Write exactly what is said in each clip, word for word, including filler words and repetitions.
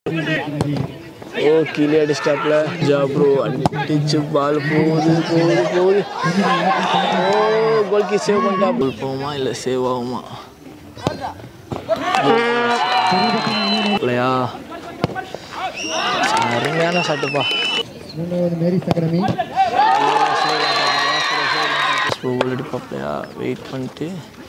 ஓ கீழே அடிச்சிட்டாப்ல ஜாப்ரோ அடிச்சு பால் போகுது போகுது போகுது. ஓ கோல்கி சேவ் பண்ணிட்டா. பால் போகுமா இல்லை சேவ் ஆகுமா? இல்லையா? அருமையான ஷாட்டுப்பா. கோல் அடிப்பாப்லையா? வெயிட் பண்ணிட்டு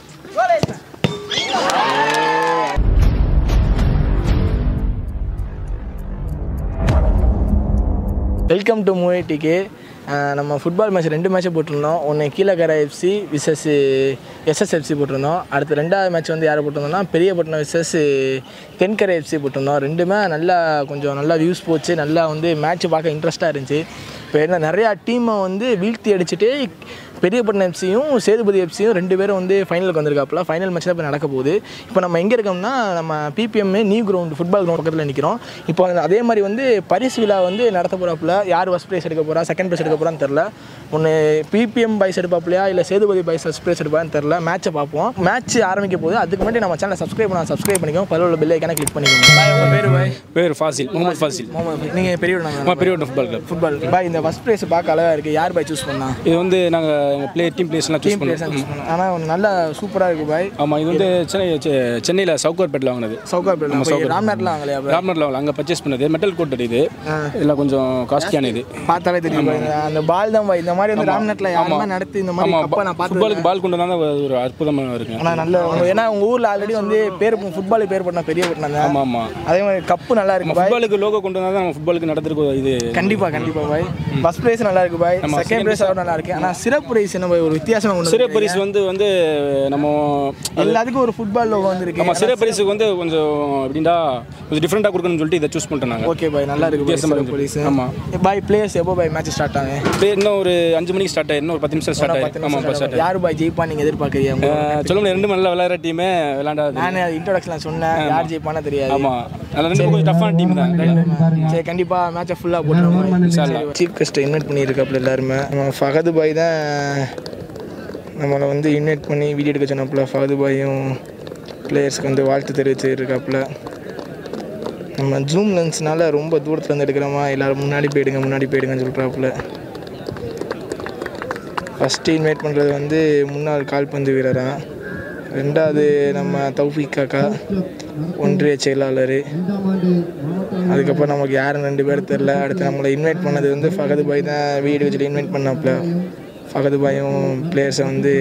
வெல்கம் டு மூவி டிகே. நம்ம ஃபுட்பால் மேட்ச் ரெண்டு மேட்ச்சை போட்டிருந்தோம். ஒன்று கீழக்கரை எஃப்சி விசஸ் எஸ்எஸ்எஃப்சி போட்டிருந்தோம். அடுத்து ரெண்டாவது மேட்ச் வந்து யாரை போட்டிருந்தோம்னா பெரியப்பட்டினம் விசஸ் தென்கரை எஃப்சி போட்டிருந்தோம். ரெண்டுமே நல்லா கொஞ்சம் நல்லா வியூஸ் போச்சு. நல்லா வந்து மேட்ச் பார்க்க இன்ட்ரெஸ்ட்டாக இருந்துச்சு. இப்போ என்ன நிறையா டீமை வந்து வீழ்த்தி அடிச்சுட்டு பெரியப்பட்டினம் எஃப்சியும் சேதுபதி எஃப்சியும் ரெண்டு பேரும் வந்து ஃபைனலுக்கு வந்திருக்காப்புல. ஃபைனல் மேட்ச் தான் இப்போ நடக்க போகுது. இப்போ நம்ம எங்கே இருக்கோம்னா நம்ம BPM new ground football ground பக்கத்தில் நிற்கிறோம். இப்போ அதே மாதிரி வந்து பரிசு விழா வந்து நடத்த போகிறாப்புல. யார் ஃபஸ்ட் ப்ரைஸ் எடுக்க போகிறா செகண்ட் ப்ரைஸ் எடுக்க போகிறான்னு தெரில. ஒன்று பிபிஎம் பைஸ் எடுப்பாப்லையா இல்லை சேதுபதி பைஸ் ஃபஸ்ட் ப்ரைஸ் எடுப்பான்னு தெரில. மேட்ச்சை பார்ப்போம். மேட்ச் ஆரம்பிக்க போது அதுக்கு முன்னாடி நம்ம சேனலை சப்ஸ்கிரைப் பண்ண சப்ஸ்கிரைப் பண்ணிக்கோங்க. பல உள்ள பெல் ஐக்கான கிளிக் பண்ணிக்கோங்க. பாய் உங்கள் பேர் பாய்? பேர் ஃபாசில், முகமது ஃபாசில். முகமது. நீங்கள் பெரியவங்க? பெரியவங்க ஃபுட்பால் கிளப். ஃபுட்பால் பாய். இந்த ஃபஸ்ட் ப்ரைஸ் பார்க்க அழகாக இருக்குது. யார் பாய் சூஸ் பண்ணா? இது வந்து நாங்கள் எங்கள் பிளே டீம் பிளேஸ்லாம் சூஸ் பண்ணுவோம். ஆனால் நல்லா சூப்பராக இருக்குது பாய். ஆமாம், இது வந்து சென்னை சென்னையில் சவுகார்பேட்டில் வாங்கினது. சவுகார்பேட்டில் ராம்நாட்டில் வாங்கலையா? ராம்நாட்டில் வாங்கல, அங்கே பர்ச்சேஸ் பண்ணது. Metal coated. இது இதெல்லாம் கொஞ்சம் காஸ்ட்லியான. இது பார்த்தாலே தெரியும். அந்த பால் தான் பாய். இந்த மாதிரி வந்து ராம்நாட்டில் யாருமே நடத்தி இந்த மாதிரி கப்பை நான் பார்த்து ஃபுட்பாலுக்கு பால் கொண்டு வந்தால் ஒரு அற்புதமாக இருக்குது. ஆனால் நல்ல ஏன்னா உங்கள் ஊரில் ஆல்ரெடி வந்து பேர் ஃபுட்பாலுக்கு பேர் பண்ண பெரிய பட்டினம் தான். ஆமாம் ஆமாம். அதே மாதிரி கப்பு நல்லா இருக்குது. ஃபுட்பாலுக்கு லோகோ கொண்டு வந்தால் தான் நம்ம ஃபுட்பாலுக்கு நடத்துருக்கு. இது கண்டிப்பாக கண்டிப்பாக பாய். ஃபர்ஸ்ட் ப்ரைஸ் நல்லா இருக்குது பாய். செகண்ட் ப்ரைஸ் நல்லா இருக்குது. ஆனால் சிறப்பு ப்ரைஸ் என்ன பாய் ஒரு வித்தியாசமாக ஒன்று. சிறப்பு பரிசு வந்து வந்து நம்ம எல்லாத்துக்கும் ஒரு ஃபுட்பால் லோகோ வந்துருக்கு. நம்ம சிறப்பு பரிசுக்கு வந்து கொஞ்சம் எப்படின்னா கொஞ்சம் டிஃப்ரெண்ட்டாக கொடுக்கணும்னு சொல்லிட்டு இதை சூஸ் பண்ணிட்டோம் நாங்கள். ஓகே பாய், நல்லா இருக்குது வித்தியாசமாக பரிசு. ஆமாம் பாய். பிளேயர்ஸ் எப்போ பாய் மேட்ச் ஸ்டார்ட் ஆகும்? பிளேயர் இன்னும் ஒரு அஞ்சு மணிக்கு ஸ்டார்ட் ஆகும். இன்னும் ஒரு பத்து நிமிஷம் ஸ்டார்ட் ஆகும். ஆமாம் ஸ்டார்ட். யார் பாய் ஜெயிப்பா நீங்கள் எதிர்பார்க்குறீங்க? சொல்ல முடியாது. ரெண்டு நல்லா விளையாடுற டீமே விளையாடாது. நான் இன்ட்ரோடக்ஷன் சொன்னேன் யார் ஜெயிப்பானே தெரியாது. ஆமாம், அதில் ரெண்டு கொஞ்சம் டஃப்பான டீம் தான். சரி, கண்டிப்பாக மேட்சை ஃபுல்லாக போட்டுருவோம். சீஃப் கெஸ்ட்டை இன்வைட் பண்ணியிருக்காப்புல எல்லாருமே. நம்ம ஃபகது பாய் தான் நம்மளை வந்து இன்வைட் பண்ணி வீடியோ எடுக்க சொன்னாப்புல. ஃபகது பாயும் பிளேயர்ஸ்க்கு வந்து வாழ்த்து தெரிவிச்சுருக்காப்புல. நம்ம ஜூம் லென்ஸ்னால ரொம்ப தூரத்தில் வந்து எடுக்கிறோமா, எல்லோரும் முன்னாடி போயிடுங்க முன்னாடி போயிடுங்கன்னு சொல்கிறாப்புல. ஃபஸ்ட்டு இன்வைட் பண்ணுறது வந்து முன்னாள் கால்பந்து வீரராக. ரெண்டாவது நம்ம தௌஃபிக் காக்கா ஒன்றிய செயலாளர். அதுக்கப்புறம் நமக்கு யாரும் ரெண்டு பேரும் தெரில. அடுத்து நம்மளை இன்வைட் பண்ணது வந்து ஃபகது பாய் தான். வீடு வச்சுட்டு இன்வைட் பண்ணாப்புல. ஃபகது பாயும் பிளேயர்ஸை வந்து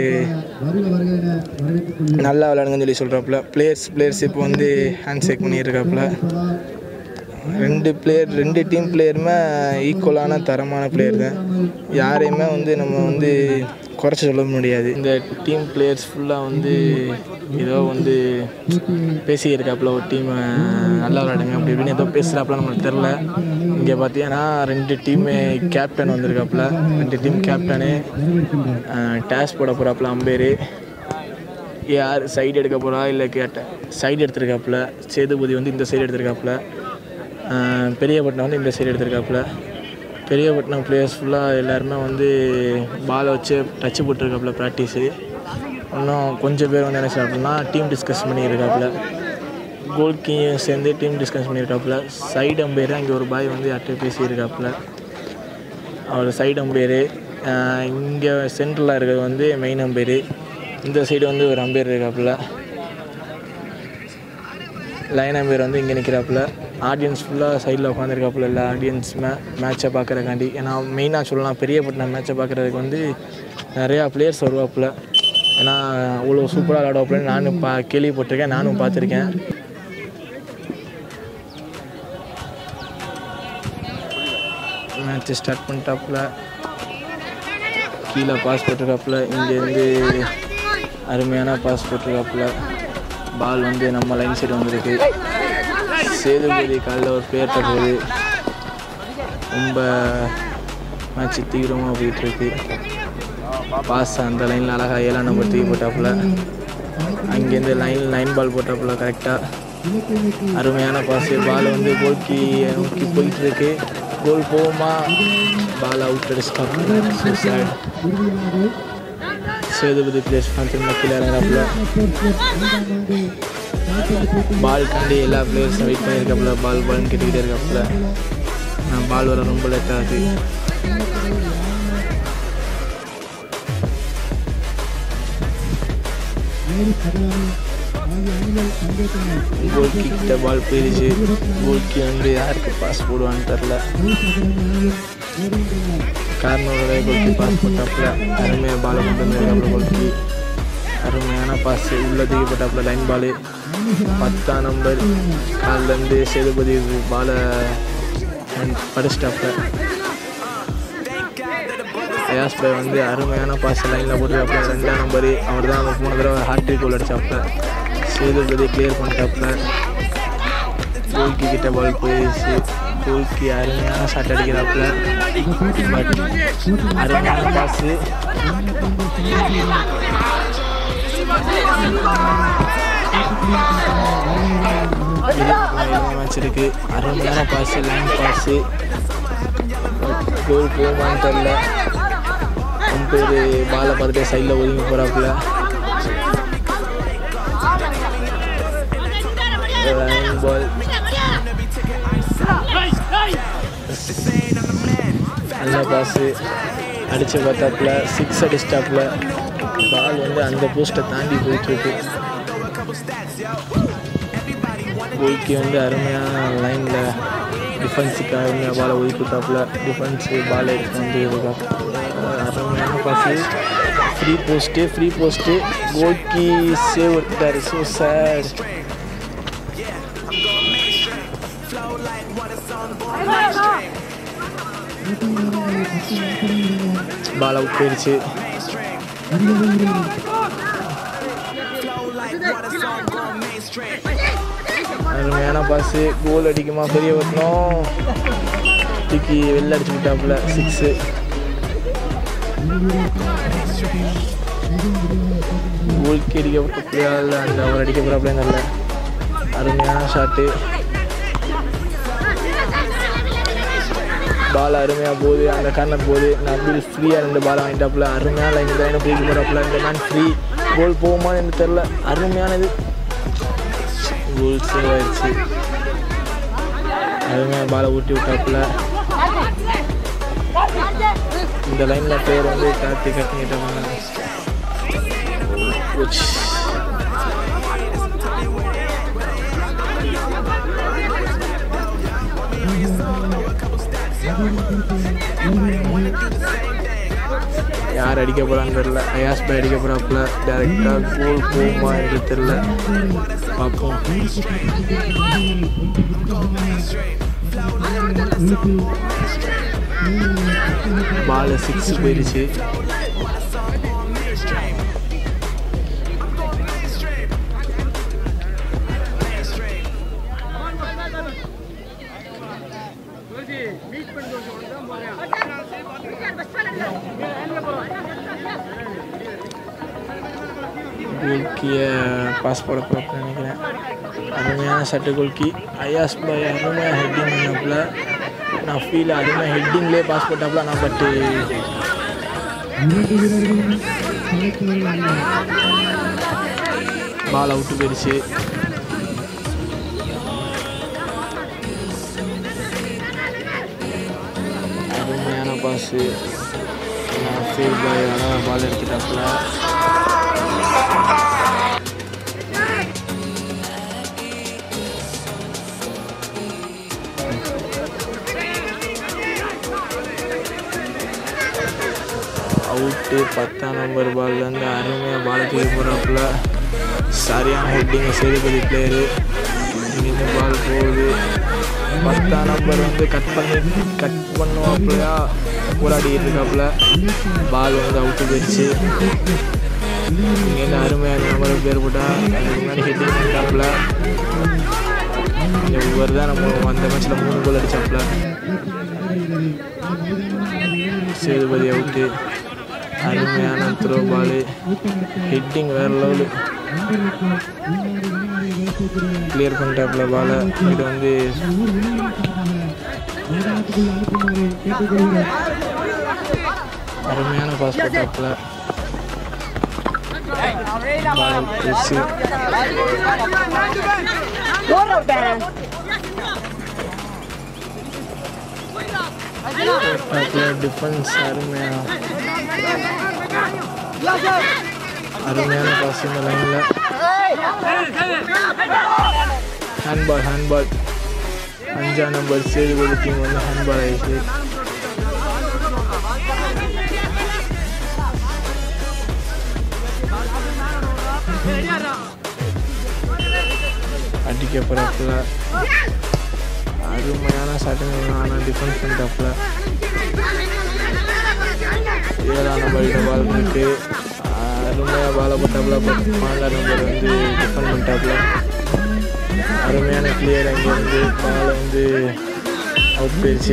நல்லா விளையாடுங்கன்னு சொல்லி சொல்கிறாப்புல. பிளேயர்ஸ் பிளேயர்ஸ் இப்போ வந்து ஹேண்ட் ஷேக் பண்ணியிருக்காப்புல. ரெண்டு பிளேயர் ரெண்டு டீம் பிளேயருமே ஈக்குவலான தரமான பிளேயர் தான். யாரையுமே வந்து நம்ம வந்து குறைச்சி சொல்ல முடியாது. இந்த டீம் பிளேயர்ஸ் ஃபுல்லாக வந்து ஏதோ வந்து பேசியிருக்காப்புல. ஒரு டீமை நல்லா விளையாடுங்க அப்படி இப்படின்னு ஏதோ பேசுகிறாப்புல, நம்மளுக்கு தெரில. இங்கே பார்த்தீங்கன்னா ரெண்டு டீமு கேப்டன் வந்திருக்காப்புல. ரெண்டு டீம் கேப்டனு டேஸ் போட போகிறாப்புல. அம்பேரு யார் சைடு எடுக்க போகிறா இல்லை கேட்ட சைடு எடுத்திருக்காப்புல. சேதுபதி வந்து இந்த சைடு எடுத்திருக்காப்புல. பெரியப்பட்டினம் வந்து இந்த சைடு எடுத்திருக்காப்புல. பெரியப்பட்டினம் பிளேயர்ஸ் ஃபுல்லாக எல்லாருமே வந்து பாலை வச்சு டச்சு போட்டிருக்காப்புல ப்ராக்டிஸு. இன்னும் கொஞ்சம் பேர் வந்து என்ன செய்யறாப்புலனா டீம் டிஸ்கஸ் பண்ணியிருக்காப்புல. கோல்கீயும் சேர்ந்து டீம் டிஸ்கஸ் பண்ணியிருக்காப்புல. சைடு அம்பையர் இங்கே ஒரு பாய் வந்து யார்கிட்ட பேசியிருக்காப்புல. அவர் சைடு அம்பையரு. இங்கே சென்ட்ரலாக இருக்கிறது வந்து மெயின் அம்பையரு. இந்த சைடு வந்து ஒரு அம்பையர் இருக்காப்புல. லைன் அம்பையர் வந்து இங்கே நிற்கிறாப்புல. ஆடியன்ஸ் ஃபுல்லாக சைடில் உட்காந்துருக்காப்புல. எல்லா ஆடியன்ஸுமே மேட்சை பார்க்குறக்காண்டி. ஏன்னா மெயினாக சொல்லலாம் பெரியப்பட்டினம் மேட்சை பார்க்குறதுக்கு வந்து நிறையா பிளேயர்ஸ் வருவாப்புல. ஏன்னா அவ்வளோ சூப்பராக விளையாடுவாப்புல. நானும் பா கேள்விப்பட்டிருக்கேன், நானும் பார்த்துருக்கேன். மேட்ச்சை ஸ்டார்ட் பண்ணிட்டாப்புல. கீழே பாஸ் போட்டிருக்காப்புல. இங்கேருந்து அருமையான பாஸ் போட்டிருக்காப்புல. பால் வந்து நம்ம லைன் சைடு வந்துருக்கு. சேதுபதி காலில் ஒரு பிளேயர் தருவது. ரொம்ப மேட்ச் தீவிரமாக போயிட்டுருக்கு. பாஸ் அந்த லைனில் அழகாக ஏழாம் நம்பர் தூக்கி போட்டாப்புல. அங்கேருந்து லைன் லைன் பால் போட்டாப்புல கரெக்டாக. அருமையான பாஸு. பால் வந்து கோல்கி நோக்கி போயிட்டுருக்கு. கோல் போகுமா? பால் அவுட் அடிச்சிட்டாப்புல. சேதுபதி பிளேஸ் திரும்ப கீழே இறங்குறாப்புல. பால் கண்டி எல்லா பிளேயர்ஸும் வெயிட் பண்ணியிருக்காப்புல. பால் பால்னு கேட்டுக்கிட்டே இருக்காப்புல. ஆனால் பால் வர ரொம்ப லேட் ஆகுது. கோல் கிட்ட பால் போயிடுச்சு. கோல்கி வந்து யாருக்கு பாஸ் போடுவான்னு தெரில. காரணம் கோல்கி பாஸ் போட்டாப்புல. அருமையாக பாலை கொண்டு வந்துருக்காப்புல. கோல்கி அருமையான பாஸ் உள்ள தூக்கப்பட்டாப்புல. லைன் பாலு பத்தாம் நம்பர் காலிலேருந்து சேதுபதி பாலை படிச்சிட்டாப்புல. அயாஸ் பாய் வந்து அருமையான பாஸ் லைனில் போட்டுருக்காப்புல. ரெண்டாம் நம்பரு அவர் தான் மூணு தடவை ஹாட்ரிக் கோல் அடிச்சாப்புல. சேதுபதி கிளியர் பண்ணிட்டாப்புல. கோல்கி கிட்ட பால் போயிடுச்சு. கோல்கி அருமையான ஷாட் அடிக்கிறாப்புல. பட் அருமையான பாஸு. மேட்ச் இருக்கு. அருமையான பாஸு, லைன் பாஸு. கோல் போகுமான்னு தெரில. பேர் பாலை பார்த்துட்டு சைடில் ஒதுங்கி போகிறாப்புல. பால் நல்ல பாஸு அடித்து பார்த்தாப்புல. சிக்ஸ் அடிச்சிட்டாப்புல. பால் வந்து அந்த போஸ்ட்டை தாண்டி போயிட்டுருக்கு. கோல்கி வந்து அருமையான லைனில் டிஃபென்ஸுக்கு அருமையாக பாலை ஒதுக்கி விட்டாப்புல. டிஃபென்ஸு பால் எடுத்து வந்து அருமையான pass. Free post free post goalie save எடுத்தார். So sad. பால் அவுட் போயிடுச்சு. அருமையான பாஸு. கோல் அடிக்குமா பெரிய வரணும். தூக்கி வெளில அடிச்சு விட்டாப்புல. சிக்ஸு. கோல்கி அடிக்கப்பட்டியா இல்லை அந்த அவர் அடிக்க போகிறாப்புல நல்ல அருமையான ஷாட்டு. பால் அருமையாக போகுது. அந்த கார்னர் போகுது. நபில் ஃப்ரீயாக ரெண்டு பால் வாங்கிட்டாப்புல. அருமையான லைன் லைனை பிரேக் போகிறாப்புல. இந்த மேன் ஃப்ரீ. கோல் போகுமான்னு எனக்கு தெரில. அருமையானது. கோல் சேவ் ஆயிடுச்சு. அருமையாக பாலை ஊட்டி விட்டாப்புல. இந்த லைனில் பேர் வந்து கார்த்தி கட்டிக்கிட்டாங்க. யார் அடிக்க போகிறான்னு தெரில. அயாஸ் பாய் அடிக்க போகிறாப்புல. டேரெக்டாக கோல் போகுமா என்று தெரில. பார்ப்போம். பால் சிக்ஸ் போயிடுச்சு. கோல்கியை பாஸ் போட போகிறப்ப நினைக்கிறேன். அருமையான சட்டு கோல்கி. அயாஸ் பாய் அருமையாக ஹெட்டிங் பண்ணாப்புல. நான் ஃபீல் அருமையாக ஹெட்டிங்லேயே பாஸ் போட்டாப்புல. நான் பட்டு பால் அவுட்டு போயிடுச்சு. அருமையான பாஸு. நான் ஃபீல் பாய் ஆனால் பால் எடுத்துட்டாப்புல. அவுட்டு. பத்தாம் நம்பர் பால்லேருந்து அருமையாக பாலை தூக்கி போகிறாப்புல. சரியான ஹெட்டிங்கை சேதுபதி பிளேயரு. இங்கேருந்து பால் போகுது. பத்தாம் நம்பர் வந்து கட் பண்ணி கட் பண்ணுவாப்புலையா போராடிக்கிட்டு இருக்காப்புல. பால் வந்து அவுட்டு போயிடுச்சு. இங்கேருந்து அருமையான நம்பர் பேர் போட்டால் அதுக்கு முன்னாடி ஹெட்டிங் பண்ணிட்டாப்புல. இவர் தான் நம்ம அந்த மேட்ச்சில் மூணு கோல் அடித்தாப்புல. சேதுபதி அவுட்டு. அருமையான த்ரோ பாலு. ஹெட்டிங் வேறு லெவலு. கிளியர் பண்ணிட்டாப்புல பாலை. இது வந்து அருமையான பாஸ் போட்டாப்புல. பால் வச்சு டிஃபென்ஸ் அருமையாக அருமையான பாஸ் இந்த லைனில் ஹேண்ட்பால் ஹேண்ட்பால் அஞ்சாம் நம்பர் சேதுபதி டீம் வந்து ஹேண்ட்பால் ஆயிடுச்சு. அடிக்கப்படுறப்பல அருமையான சட்டங்கள் ஆனால் டிஃபென்ஸ் பண்ணுறப்பல ஏழாம் நம்பர் பால் பண்ணிட்டு அருமையாக பாலை போட்டாப்புல. பட் நாலாம் நம்பர் வந்து டிஃபெண்ட் பண்ணிட்டாப்புல. அருமையான கிளியர் அங்கே வந்து பால் வந்து அவுட் போயிடுச்சு.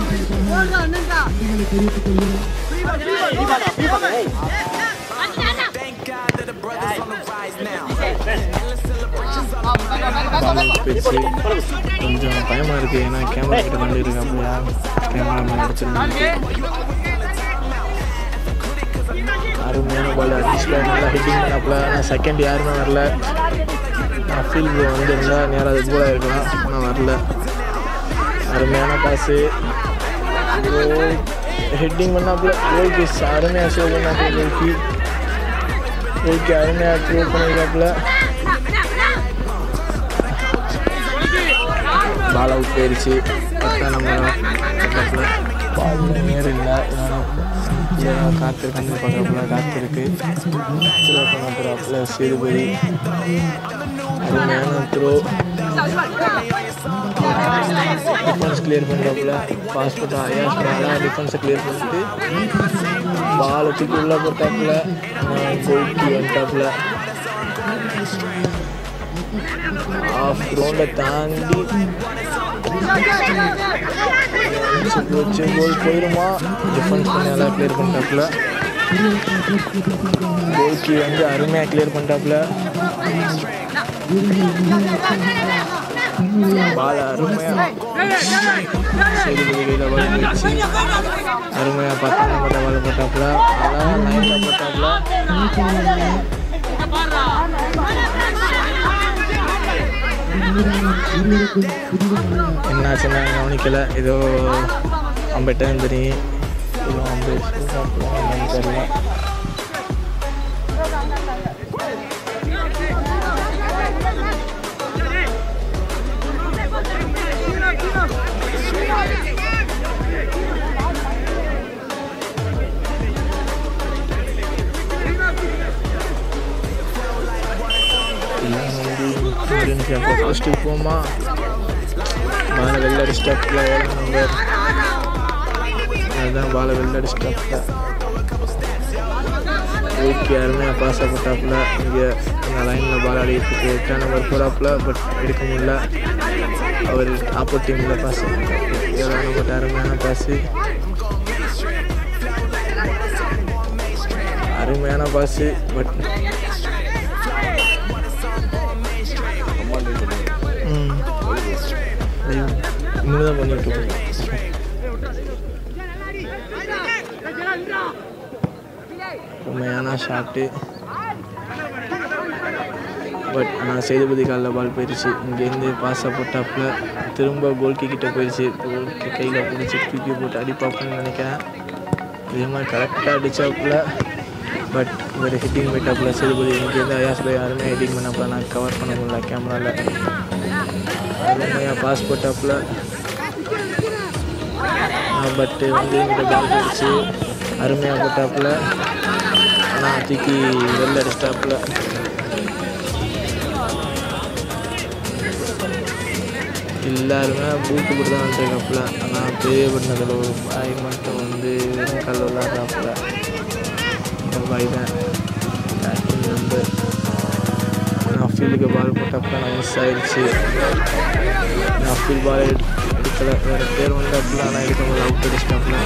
போயிடுச்சு. கொஞ்சம் பயமாக இருக்குது, ஏன்னா கேமரா கிட்ட வந்து இருக்காப்புல. கேமரா மேலே அடிச்சிருந்தாங்க. அருமையான பால் அடிச்சுல நல்லா ஹிட்டிங் பண்ணாப்புல. ஆனால் செகண்ட் யாருமே வரல. நான் ஃபீல்டு வந்துருந்தா நேரம் அது கூட இருக்கலாம், ஆனால் வரல. அருமையான பாஸு ஹெட்டிங் பண்ணாப்புல. கோல் பீஸ் அருமையாக சேவ் பண்ணாப்புல. கோல்கி கோல்கி அருமையாக த்ரோ பண்ணியிருக்காப்புல. பால் அவுட் போயிடுச்சு. பத்தா நம்ம பக்கத்தில் பால் நேரம் இல்லை, காற்று கண்டு பார்க்குறப்பல காற்று இருக்குது. த்ரோ பண்ண போகிறாப்புல சேதுபதி. அருமையான த்ரோ டிஃபென்ஸ் கிளியர் பண்ணுறாப்புல. பாஸ் போட்டா அயாஸ் பாலாக டிஃபென்ஸை கிளியர் பண்ணிட்டு பாலை தூக்கி உள்ளே போட்டாப்புல. கோல்கி வந்துட்டாப்புல. ஆஃப் கிரவுண்டை தாண்டி வச்சு கோல் போயிடுமா? டிஃபென்ஸ் பண்ணி நல்லா கிளியர் பண்ணிட்டாப்புல. கோல்கி வந்து அருமையாக கிளியர் பண்ணிட்டாப்புல. பால் அருமையாக சேதுபதி கையில் பால் போயிடுச்சு. அருமையாக பத்தாம் நம்பர் பால் போட்டாப்புல. அழகாக லைனில் போட்டாப்புல. என்னாச்சுன்னா கவனிக்கலை. ஏதோ அம்பெட்டான்னு தெரியும். ஏதோ அம்பேட் தெரியல. ஃபஸ்ட்டு போமா பாலை வெளில அடிச்சிட்டாப்புல. ஏழாம் நம்பர் அதுதான் பாலை வெளில அடிச்சிட்டாப்புல. ஓகே அருமையாக பாஸ் போட்டாப்புல. இங்கே அந்த லைனில் பால் ஆடிட்டு எட்டாம் நம்பர் போகிறாப்புல. பட் எடுக்க முடியல. அவர் ஆப்போசிட் டீமில் பாஸ். ஏழாம் நம்பர் அருமையான பாஸு அருமையான பாஸு பட் இன்னும் தான் பண்ணிட்டு உண்மையான ஷாட்டு. பட் ஆனால் சேதுபதி காலில் பால் போயிடுச்சு. இங்கேருந்து பாஸை போட்டாப்புல. திரும்ப கோல்கி கிட்டே போயிடுச்சு. கோல்கி கையில் பிடிச்சி தூக்கி போட்டு அடிப்பாப்புன்னு நினைக்கிறேன். இதே மாதிரி கரெக்டாக அடித்தாப்புல. பட் இவர் ஹிட்டிங் போயிட்டாப்புல. சேதுபதி இங்கேருந்து அயாஸ் பாய் யாருமே ஹிட்டிங் பண்ணாப்புல. நான் கவர் பண்ண முடியல கேமராவில். அருமையாக பாஸ் போட்டாப்புல. பட்டு வந்து இங்கிட்ட பால் போயிடுச்சு. அருமையாக போட்டாப்புல. ஆனால் தூக்கி வெளில அடிச்சிட்டாப்புல. எல்லாருமே பூட்டு போட்டு தான் வந்துருக்காப்புல. ஆனால் பெரிய பண்ணதில் ஒரு பாய் மட்டும் வந்து கல் விளாட்றாப்புல. இந்த பாய் தான் பேட்டிங் நம்பர். நான் ஃபீல்டுக்கு பால் போட்டாப்புல. நான் மிஸ் ஆயிடுச்சு. நான் ஃபீல் பால் எடுக்கலை. வேறு பேர் வந்தாப்புல. ஆனால் எடுக்கும்போது அவுட் அடிச்சிட்டாப்புல.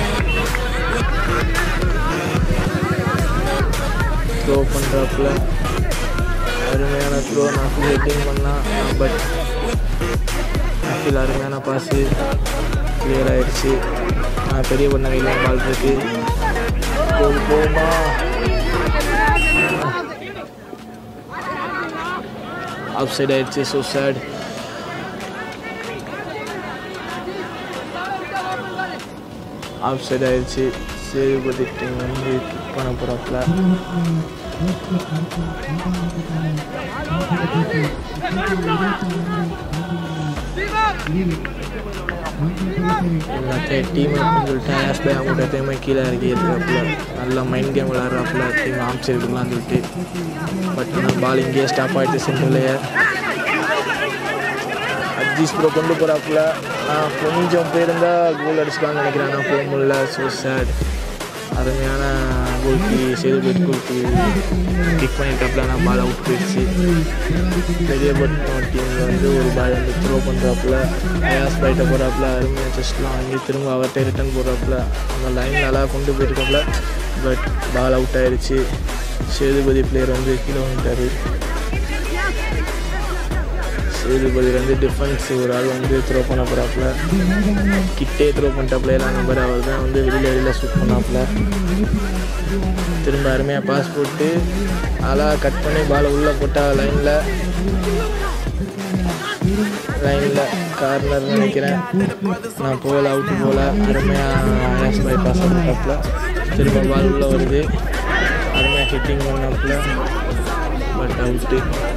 த்ரோ பண்ணுறாப்புல. அருமையான த்ரோ. நான் ஃபுல் ஹெட்டிங் பண்ணால் பட் ஃபீல் அருமையான பாஸு கிளியர் ஆகிடுச்சு. நான் பெரிய பண்ண கையில் பால் இருக்கு. கோல் போகுமா? ஆஃப் சைட் ஆயிடுச்சு. So sad. ஆஃப் சைட் ஆயிடுச்சு. சேதுபதி டீம் வந்து கிக் பண்ண போகிறாப்புல. எல்லாத்தையும் டீம் அப்படின்னு சொல்லிட்டு ஆஸ் பை அவங்க எப்பயுமே கீழே இறக்கி இருக்கிறாப்புல. நல்லா மைண்ட் கேம் விளாட்றாப்புல டீம் ஆம் சைடுலாம் சொல்லிட்டு. பட் ஆனால் பால் இங்கேயே ஸ்டாப் ஆகிடுச்சு. சென்டர்லையே அஜீஸ் ப்ரோ கொண்டு போகிறாப்புல. நான் கொஞ்சம் போயிருந்தால் கோல் அடிச்சுக்கலான்னு நினைக்கிறேன். நான் போக முடியல. So sad. அருமையான கோல்கி சேதுபதி கோல்கி கிக் பண்ணிட்டாப்புல. நான் பால் அவுட் போயிடுச்சு. பெரியபட்டம் டீமில் வந்து ஒரு பால் வந்து த்ரோ பண்ணுறாப்புல. அயாஸ் பைட்ட போகிறாப்புல. அருமையாக செஸ்ட்லாம் வாங்கி திரும்ப அவர்கிட்ட ரிட்டன் போடுறாப்புல. அந்த லைன் நல்லா கொண்டு போயிருக்காப்புல. பட் பால் அவுட் ஆயிடுச்சு. சேதுபதி பிளேயர் வந்து கீழே வந்துட்டார். சேதுபதி வந்து டிஃபென்ஸ் ஒரு ஆள் வந்து த்ரோ பண்ண போகிறாப்புல. கிட்டே த்ரோ பண்ணிட்டாப்புல. எல்லாம் நம்பர் அவர் தான் வந்து வெளியில் வெளியில் ஷூட் பண்ணாப்புல. திரும்ப அருமையாக பாஸ் போட்டு அழகாக கட் பண்ணி பாலை உள்ளே போட்டால் லைனில் லைனில் கார்னர் நினைக்கிறேன். நான் போகல, அவுட்டு போகல. அருமையாக ஆயாஸ் பாய் பாஸ் பண்ணிட்டாப்புல. திரும்ப பால் உள்ளே வருது. அருமையாக ஹிட்டிங் பண்ணாப்புல. But out.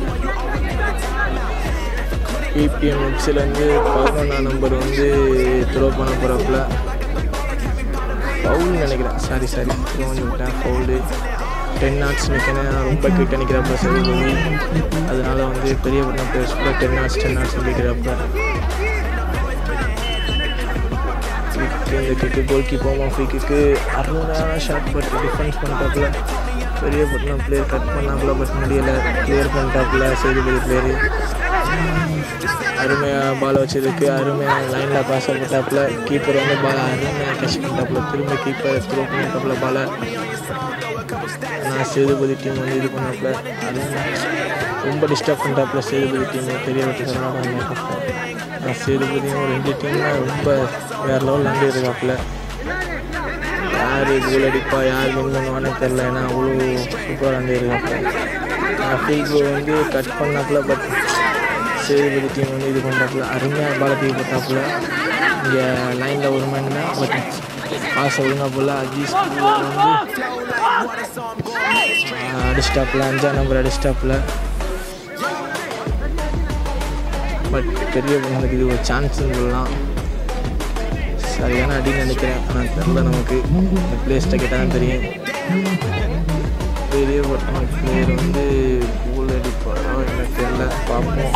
பிபிஎம் மிக்ஸில் வந்து பதினொன்றாம் நம்பர் வந்து த்ரோ பண்ண போகிறாப்புல. ஃபவுல் நினைக்கிறேன். சாரி சாரி த்ரோ பண்ணி விட்டேன். ஃபவுலு. டென் நாட்ஸ் நிற்கிறேன். ரொம்ப கிட்ட நிற்கிறாப்புல சேதுபதி. அதனால வந்து பெரிய பட்டம் பிளேயர்ஸ் கூட டென் நாட்ஸ் டென் நாட்ஸ் நிற்கிறாப்புல. கிக்கு இந்த கிக்கு கோல் கீப்போமா ஃப்ரீ கிக்கு. அருமையான ஷாட் பட்டு டிஃபென்ஸ் பண்ணிட்டாப்புல. பெரிய பட்டம் பிளேயர் கட் பண்ணாப்புல. பட் முடியலை. கிளியர் பண்ணிட்டாப்புல சேதுபதி பிளேயரு. அருமையாக பால் வச்சதுக்கு அருமையாக லைனில் பாஸ் பண்ணிட்டாப்புல. கீப்பர் வந்து பால் அருமையாக கேட்ச் பண்ணிட்டாப்புல. திரும்ப கீப்பர் த்ரோ பண்ணிட்டாப்புல பாலை. நான் சேதுபதி டீம் வந்து இது பண்ணாப்புல. ரொம்ப டிஸ்டர்ப் பண்ணிட்டாப்புல சேதுபதி டீம். பெரிய வெற்றிகரமாக நான் சேதுபதியும் ரெண்டு டீம்லாம் ரொம்ப வேறு லெவலில் வந்து இருக்காப்புல. யார் கோல் அடிப்பா யார் வின் பண்ணுவான்னு தெரில. ஏன்னா அவ்வளோ சூப்பராக வந்து இருக்காப்புல. நான் ஃபீல் வந்து கட் பண்ணாப்புல. பட் சேதுபதி டீம் வந்து இது பண்ணுறாப்புல. அருமையாக பாலை தூக்கி போட்டாப்புல. இங்கே லைனில் ஒரு மணி தான். பட் பாஸ் ஒழுங்கா போல். அஜீஸ் வந்து அடிச்சிட்டாப்புல. அஞ்சாம் நம்பர் அடிச்சிட்டாப்புல. பட் பெரிய பொண்ணுக்கு இது ஒரு சான்ஸ்ன்னு சொல்லலாம். சரியான அடின்னு நினைக்கிறேன். ஆனால் தெரில நமக்கு. இந்த பிளேஸ்ட்டை கேட்டால் தான் தெரியும். பெரிய பொண்ணு பிளேயர் வந்து கோல் அடிப்பாரோ எனக்கு தெரியல. பார்ப்போம்.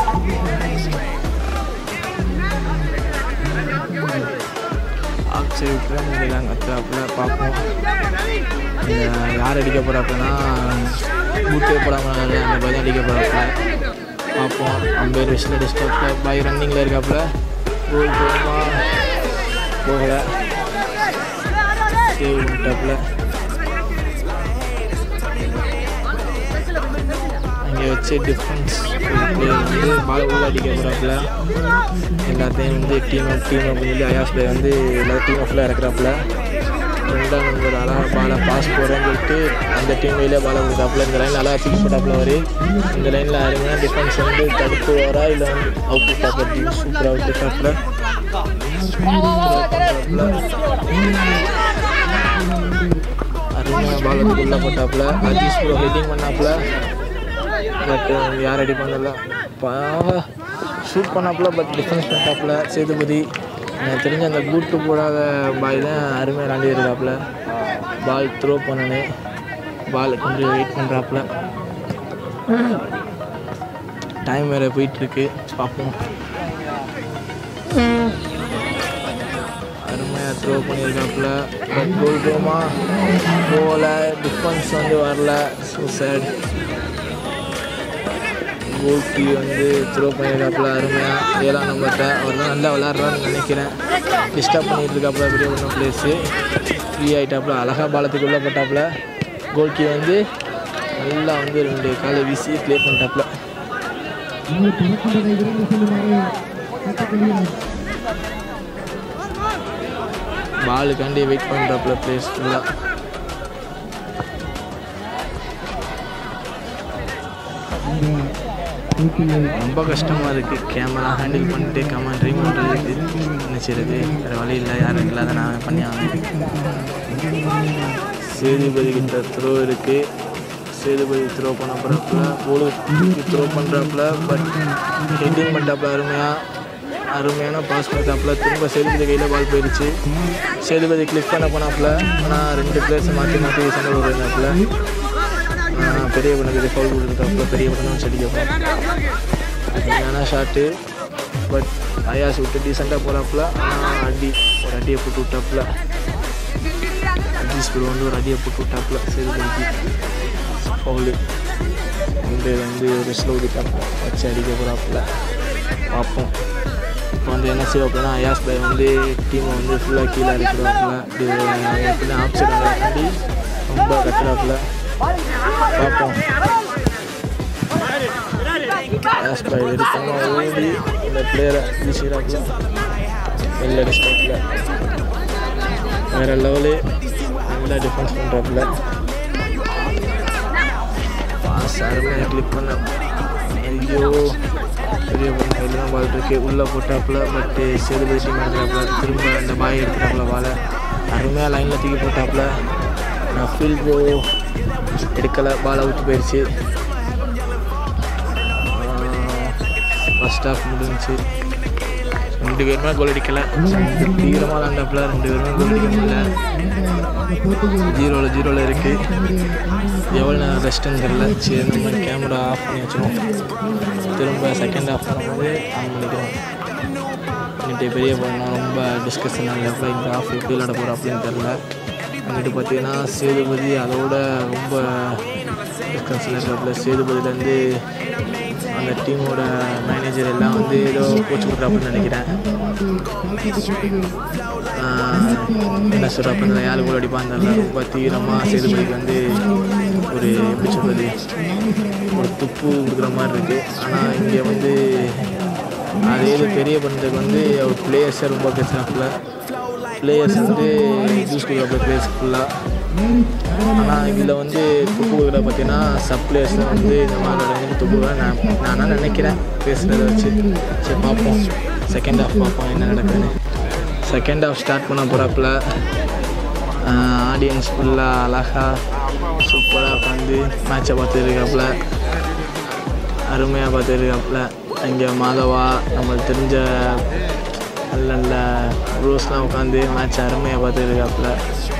ஆப்சைட் விட்டுறாங்க கத்துறாப்புல. பார்ப்போம். இந்த யார் அடிக்க போகிறாப்புலன்னா பூட்டே போடாமல் அந்த பையன் அடிக்க போகிறாப்புல. பார்ப்போம். Ampere whistle அடிச்சிட்டாப்புல. பாய் ரன்னிங்கில் இருக்காப்புல. கோல் போகுமா போகலை. சேவ் விட்டாப்புல. அங்கே வச்சு டிஃபென்ஸ் பிளேயர் வந்து பால் உள்ள அடிக்க போகிறாப்புல. எல்லாத்தையும் வந்து டீம் அப் டீம் அப்படின்னு சொல்லி அயாஸ் பிளேயர் வந்து எல்லா டீம் அப்பில் இறக்குறாப்புல. ரெண்டாம் நம்பர் அழகாக பாலை பாஸ் போகிறேன்னு சொல்லிட்டு அந்த டீம் வெளியே பாலை கொடுத்தாப்புல. இந்த லைனில் அழகாக ஃபிக்ஸ் போட்டாப்புல வரு. இந்த லைனில் அருமையாக டிஃபென்ஸ் வந்து தடுத்து வரா இல்லை வந்து அவுட் விட்டாப்புல. டீம் சூப்பராக அவுட் விட்டாப்புல. அருமையாக பால் வந்து உள்ளே போட்டாப்புல. அஜீஸ் ப்ரோ ஹெட்டிங் பண்ணாப்புல. பட் யார் அடி பண்ணல. பாவ ஷூட் பண்ணாப்புல. பட் டிஃபென்ஸ் பண்ணிட்டாப்புல சேதுபதி. எனக்கு தெரிஞ்ச அந்த பூட்டு போடாத பாய் தான் அருமையாக விளாண்டு இருக்காப்புல. பால் த்ரோ பண்ணனே. பால் கொஞ்சம் வெயிட் பண்ணுறாப்புல. டைம் வேறு போயிட்டுருக்கு. பார்ப்போம். அருமையாக த்ரோ பண்ணியிருக்காப்புல. பட் கோல் போமா போகல. டிஃபென்ஸ் வந்து வரல. So sad. கோல்கி வந்து த்ரோ பண்ணியிருக்காப்புல. அருமையாக ஏழாம் நம்பர்கிட்ட அவர் தான் நல்லா விளாட்றான்னு நினைக்கிறேன். டிஸ்டர்ப் பண்ணிகிட்டு இருக்காப்புல. பெரிய ஒன்றும் பிளேஸு ஃப்ரீ ஆகிட்டாப்புல. அழகாக பாலத்துக்கு உள்ளே போட்டாப்புல. கோல்கி வந்து நல்லா வந்து ரெண்டு காலை வீசி ப்ளே பண்ணிட்டாப்புல. பாலுக்காண்டி வெயிட் பண்ணுறாப்புல பிளேஸ் ஃபுல்லாக. ரொம்ப கஷ்டமாக இருக்குது. கேமரா ஹேண்டில் பண்ணிட்டு கமெண்ட்ரி பண்ணுறதுக்கு நினச்சிருக்கு. வேறு வழி இல்லை, யாரும் இல்லாத நான் பண்ணி ஆகணும். சேதுபதி கிட்ட த்ரோ இருக்குது. சேதுபதி த்ரோ பண்ண போகிறாப்புல, போலுக்கு த்ரோ பண்ணுறாப்புல, பட் ஹெட்டிங் பண்ணுறாப்புல அருமையாக அருமையான பாஸ் பண்ணாப்புல. திரும்ப சேதுபதி கையில் பால் போயிடுச்சு. சேதுபதி கிளிக் பண்ண போனாப்புல, ஆனால் ரெண்டு பிளேயர்ஸை மாற்றி மாற்றி சண்டை போடுறாப்புல. பெரிய பண்ணதுக்கு ஃபவுல் கொடுத்துருக்காப்புல. பெரிய பண்ண வச்சு அடிக்கப்போம். அருமையான ஷாட்டு, பட் அயாஸ் விட்டு டீசெண்டாக போகிறாப்புல. ஆனால் அடி ஒரு அடியை போட்டு விட்டாப்புல. அஜீஸ் வந்து ஒரு அடியை போட்டு விட்டாப்புல. சேதுபதிக்கு ஃபவுலு வந்து வந்து ஒரு ஸ்லோ விட்டாப்புல வச்சு அடிக்க போகிறாப்புல. பார்ப்போம். இப்போ வந்து என்ன செய்வாப்புலன்னா, அயாஸ் பாய் வந்து டீமை வந்து ஃபுல்லாக கீழே அடிக்கிறாப்புல. இப்படி எப்படி ஆப்ஷன் ஆகி ரொம்ப கட்டுறாப்புல. பார்ப்போம். அயாஸ் பாய் வெறுத்தமாக ஓடி இந்த பிளேயரை வீசுகிறாப்புல. வெளில அடிச்சிட்டாப்புல. வேறு லெவலு நல்லா டிஃபென்ஸ் பண்ணுறாப்புல. பாஸ் அருமையாக கிளிக் பண்ண. ஐயோ, பெரிய பொண்ணு கையில் தான் பால் இருக்கு. உள்ளே போட்டாப்புல, பட்டு சேதுபதி டீம் எடுக்கிறாப்புல. திரும்ப அந்த பாய் எடுக்கிறாப்புல. பாலை அருமையாக லைனில் தூக்கி போட்டாப்புல. நான் ஃபீல் போ எடுக்கலை. பால் அவுட் போயிடுச்சு. ஃபஸ்ட் ஹாஃப் முடிஞ்சிச்சு. ரெண்டு பேருமே கோல் அடிக்கலை. தீவிரமாக விளாண்டாப்புல. ரெண்டு பேருமே கோல் அடிக்க முடியல. ஜீரோவில் ஜீரோவில் இருக்குது. எவ்வளோ நேரம் ரெஸ்ட்டுன்னு தெரில. சரி, நம்ம கேமரா ஆஃப் பண்ணி வச்சுருவோம். திரும்ப செகண்ட் ஹாஃப் பண்ணும்போது ஆன் பண்ணிக்கிறோம். பண்ணிட்டு பெரிய பண்ணால் ரொம்ப டிஸ்கஷன் ஆகல. இந்த ஆஃப் எப்படி விளாட போகிறோம் அப்படின்னு தெரில. வந்துட்டு பார்த்தீங்கன்னா சேதுபதி அதோட ரொம்ப டிஸ்கஷன் இருக்கிறப்பல. சேதுபதியிலேருந்து அந்த டீமோட மேனேஜர் எல்லாம் வந்து ஏதோ கோச் கொடுக்குறாப்புன்னு நினைக்கிறேன். என்ன சொல்கிறாப்புன்னு யார் கூட அடிப்பான்னு தெரியல. ரொம்ப தீவிரமாக சேதுபதிக்கு வந்து ஒரு எப்படி சொல்கிறது, ஒரு துப்பு கொடுக்குற மாதிரி இருக்குது. ஆனால் இங்கே வந்து அதே பெரிய பண்ணுறதுக்கு வந்து அவர் பிளேயர்ஸை ரொம்ப பேசுகிறாப்புல. பிளேயர்ஸ் வந்து யூஸ் கொடுக்குறாப்புல பிளேயர்ஸ் ஃபுல்லாக. ஆனால் இதில் வந்து துப்பு கொடுக்குற பார்த்தீங்கன்னா சப் பிளேயர்ஸில் வந்து இந்த மாதிரி வந்து துப்புவை நான் நான் நினைக்கிறேன் பேசுகிறத வச்சு. சரி, பார்ப்போம். செகண்ட் ஹாஃப் பார்ப்போம் என்ன நடக்குதுன்னு. செகண்ட் ஹாஃப் ஸ்டார்ட் பண்ண போகிறாப்புல. ஆடியன்ஸ் ஃபுல்லாக அழகாக சூப்பராக உட்காந்து மேட்சை பார்த்துருக்காப்புல. அருமையாக பார்த்துருக்காப்புல. இங்கே மாதவா நம்மளுக்கு தெரிஞ்ச நல்ல நல்ல ப்ரோஸ்லாம் உட்காந்து மேட்ச் அருமையாக பார்த்துருக்காப்புல.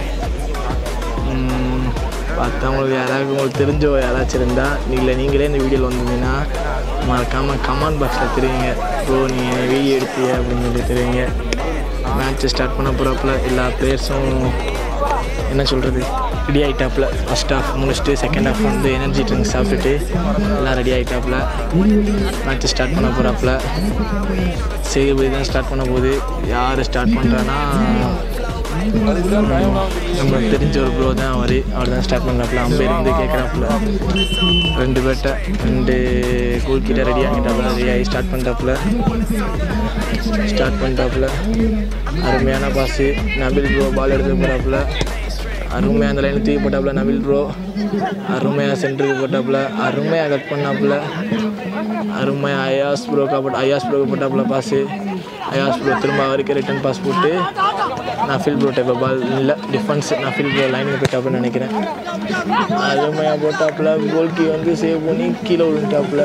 பார்த்தவங்களுக்கு யாராவது உங்களுக்கு தெரிஞ்சோ யாராச்சும் இருந்தால் இல்லை நீங்களே இந்த வீடியோவில் வந்தீங்கன்னா மறக்காமல் கமெண்ட் பாக்ஸில் தெரியுங்க. ப்ரோ நீங்கள் வீடியோ எடுத்தீங்க அப்படின்னு சொல்லி தெரியுங்க. மேட்ச்சை ஸ்டார்ட் பண்ண போகிறாப்புல. எல்லா பிளேயர்ஸும் என்ன சொல்கிறது ரெடி ஆகிட்டாப்புல. ஃபஸ்ட் ஹாஃப் முடிச்சுட்டு செகண்ட் ஹாஃப் வந்து எனர்ஜி ட்ரிங்க்ஸ் சாப்பிட்டுட்டு எல்லாம் ரெடி ஆகிட்டாப்புல. மேட்ச்சை ஸ்டார்ட் பண்ண போகிறாப்புல. சேதுபதி தான் ஸ்டார்ட் பண்ண போகுது. யார் ஸ்டார்ட் பண்ணுறான்னா நம்ம தெரிஞ்ச ஒரு ப்ரோ தான் அவர் அவர் தான் ஸ்டார்ட் பண்ணுறாப்புல. அம்பேர் வந்து கேட்குறாப்புல. ரெண்டு பேர்ட்ட ரெண்டு கோல் கிட்ட ரெடி ஆகிட்டாப்புல. ரெடி ஆகி ஸ்டார்ட் பண்ணுறாப்புல. ஸ்டார்ட் பண்ணுறாப்புல. அருமையான பாஸு. நபில் ப்ரோ பால் எடுத்து போகிறாப்புல. அருமையாக அந்த லைனில் தூக்கி போட்டாப்புல. நபில் ப்ரோ அருமையாக சென்டருக்கு போட்டாப்புல. அருமையாக கட் பண்ணாப்புல. அருமையாக அயாஸ் ப்ரோக்கா போட்டு அயாஸ் ப்ரோக்கு போட்டாப்புல பாஸு. அயாஸ் ப்ரோ திரும்ப அவருக்கு ரிட்டன் பாஸ் போட்டு நஃபில் ப்ரோ டைப் பால் இல்லை டிஃபென்ஸ். நஃபில் ப்ரோ லைனுக்கு போயிட்டாப்புன்னு நினைக்கிறேன். அருமையாக போட்டாப்புல. கோல்கி வந்து சேவ் பண்ணி கீழே விழுந்துட்டாப்புல.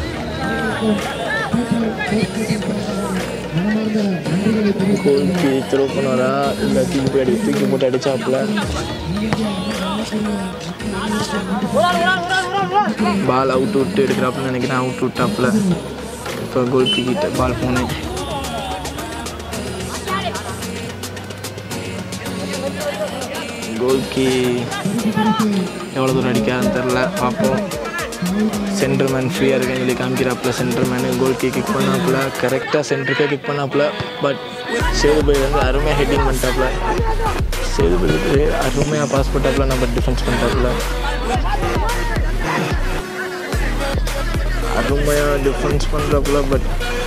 கோல்கி த்ரோ பண்ணுவாரா இல்லை தூக்கி போய் அடி தூக்கி போட்டு அடித்தாப்புல. பால் அவுட் விட்டு எடுக்கிறாப்புன்னு நினைக்கிறேன். அவுட் விட்டாப்புல. இப்போ கோல்கி கிட்ட பால் போனேன். கோல்கி எவ்வளோ தூரம் அடிக்காதுன்னு தெரில. பார்ப்போம். சென்டர்மேன் ஃப்ரீயாக இருக்குன்னு சொல்லி காமிக்கிறாப்புல. சென்டர்மேனு கோல்கி கிக் பண்ணாப்புல. கரெக்டாக சென்டருக்கே கிக் பண்ணாப்புல. பட் சேதுபதி வந்து அருமையாக ஹெட்டிங் பண்ணிட்டாப்புல. சேதுபதி அருமையாக பாஸ் பண்ணிட்டாப்புல. நம்ம டிஃபென்ஸ் பண்ணிட்டாப்புல. அருமையாக டிஃபென்ஸ் பண்ணுறாப்புல. பட்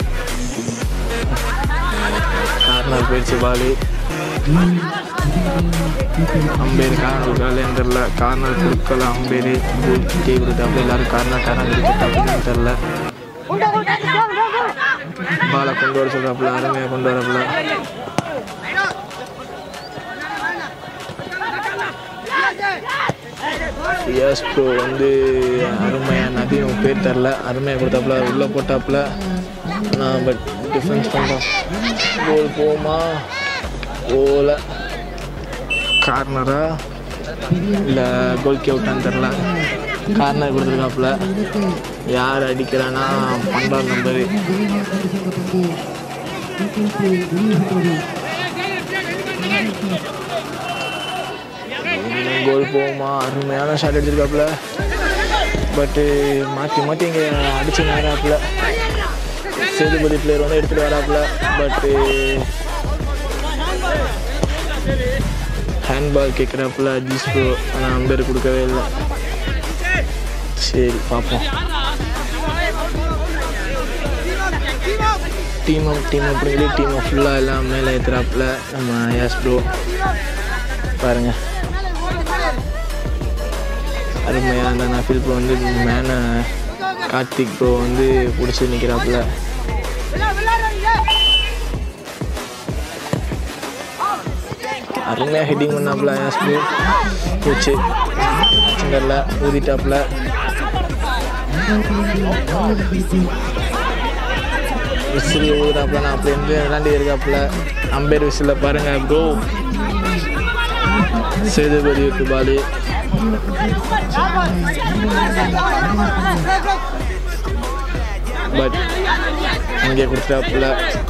கார்னர் போயிடுச்சு பால். அம்பேர் கார்னர் கொடுக்கலன்னு தெரில. கார்னர் கொடுக்கல அம்பேர். கோல் கிட்டே கொடுத்தாப்புல. எல்லோரும் கார்னர் கார்னர் கொடுத்தாப்புன்னு தெரில. பாலை கொண்டு வர சொல்கிறாப்புல, அருமையாக கொண்டு வரப்புல. எஸ் ப்ரோ வந்து அருமையாக நதியும் பேர் தரல, அருமையாக கொடுத்தாப்புல, உள்ளே போட்டாப்புல. நான் பட் டிஃபென்ஸ் பண்ணுறோம். கோல் போமா போல, கார்னரா இல்லை கோல் அவுட்டான்னு தெரில. கார்னர் கொடுத்துருக்காப்புல. யார் அடிக்கிறான்னா பன்னெண்டாம் நம்பரு. கோல் போகுமா? அருமையான ஷாட் அடிச்சிருக்காப்புல. பட்டு மாற்றி மாற்றி இங்கே அடிச்சு நேராப்புல. சேதுபதி பிளேயர் வந்து எடுத்துகிட்டு வராப்புல. பட்டு ஹேண்ட்பால் கேட்குறாப்புல ஜீஸ் ப்ரோ. ஆனால் அம்பேர் கொடுக்கவே இல்லை. சரி பார்ப்போம். டீம் அப் டீம் அப்படிங்கிற டீமை ஃபுல்லாக எல்லாம் மேலே ஏற்றுறாப்புல நம்ம யாஸ் ப்ரோ. பாருங்கள் அருமையாக அந்த நஃபில் ப்ரோ வந்து மேனை கார்த்திக் ப்ரோ வந்து பிடிச்சி நிற்கிறாப்புல. அருமையாக ஹெட்டிங் பண்ணாப்புல யாஸ் ப்ரோ. பூச்சி சிங்கரில் ஊதிட்டாப்புல. விசில் ஊதுறாப்புல. நான் அப்படி இருந்து விளாண்டி இருக்காப்புல. அம்பேர் விசிலில் பாருங்கள் ப்ரோ. சேதுபதி விட்டு பாலி. பட் இங்கே கொடுத்துட்டாப்புல.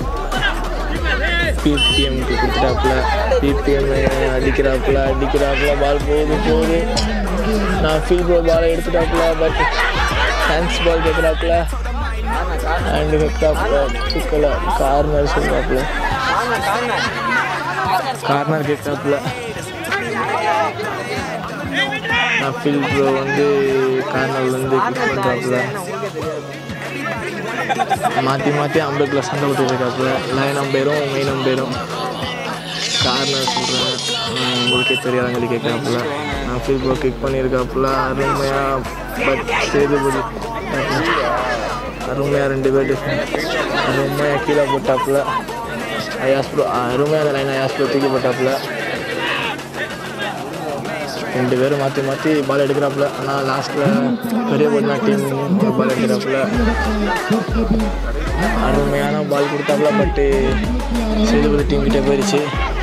பிபிஎம்க்கு கொடுத்துட்டாப்புல. பிபிஎம் அடிக்கிறாப்புல அடிக்கிறாப்புல பால் போகுது போகுது. நான் ஃபீல் ப்ரோ பாலை எடுத்துட்டாப்புல. பட் ஹேண்ட்ஸ் பால் கேட்குறாப்புல. ஹேண்டு வைக்கிறாப்புல. தூக்கல. கார்னர் சொல்கிறாப்புல. கார்னர் கேட்குறாப்புல. நஃபில் ப்ரோ வந்து கார்னர்லேருந்து கிக் பண்ணுறாப்புல. மாற்றி மாற்றி அம்பேரில் சண்டை விட்டுருக்காப்புல. லைன் அம்பேரும் மெயின் அம்பேரும். கார்னர் சொல்கிறேன் உங்களுக்கே தெரியாதவங்களி கேட்குறாப்புல. Nafil bro kick பண்ணியிருக்காப்புல. அருமையாக பட் சேதுபதி அருமையாக ரெண்டு பேர் டிஃபரெண்ட் அருமையாக கீழே போட்டாப்புல. அயாஸ் ப்ரோ அருமையாக அந்த லைன் அயாஸ் ப்ரோ தூக்கி போட்டாப்புல. ரெண்டு பேரும் மாற்றி மாற்றி பால் எடுக்கிறாப்புல. ஆனால் லாஸ்ட்டில் பெரிய பொண்ணா டீம் பால் எடுக்கிறாப்புல. அருமையான பால் கொடுத்தாப்புல. பட்டு சேதுபதி டீம் கிட்டே போயிடுச்சு.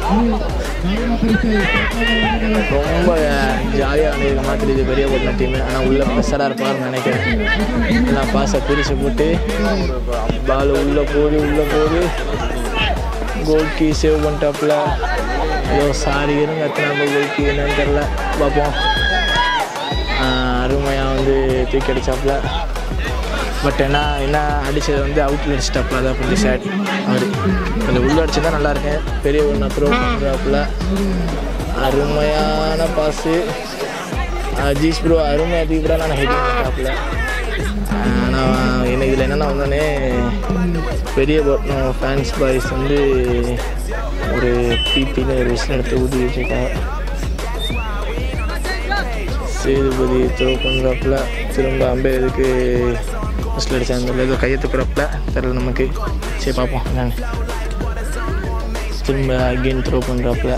ரொம்ப ஜாலியாக வந்துருக்க மாதிரி இது பெரிய பொண்ணா டீம். ஆனால் உள்ளே ப்ரெஷராக இருப்பார்னு நினைக்கிறேன். நான் பாஸை பிரித்து போட்டு பால் உள்ளே போகுது உள்ளே போகுது. கோல் கீ சேவ் பண்ணிட்டாப்புல. ஐயோ சாரி இருங்க எத்தனை கோல் கீ என்னன்னு தெரில. பார்ப்போம். அருமையாக வந்து தூக்கி அடித்தாப்புல. பட் என்ன என்ன அடித்தது வந்து அவுட்டில் அடிச்சிட்டாப்புல. அதான் கொஞ்சம் சேட். அவர் கொஞ்சம் உள்ள அடிச்சுதான் நல்லாயிருக்கேன். பெரிய ஒன்று த்ரோ பண்ணுறாப்புல. அருமையான பாஸு. ஜீஸ் ப்ரோ அருமையாக தூக்கி கூட நான் ஹெட்டிங் பண்ணுறாப்புல. ஆனால் எனக்கு இதில் என்னென்னா வந்தோடனே பெரிய ஃபேன்ஸ் பாய்ஸ் வந்து ஒரு பிபின்னு ஒரு விஷயம் எடுத்து ஊதி வச்சுருக்காங்க. சேதுபதி த்ரோ பண்ணுறாப்புல. திரும்ப அம்பேர் எதுக்கு ஃபஸ்ட்டில் அடித்தாங்க ஏதோ கையை தூக்குறாப்புல தெரில நமக்கு. சரி பார்ப்போம். நான் திரும்ப அகெயின் த்ரோ பண்ணுறாப்புல.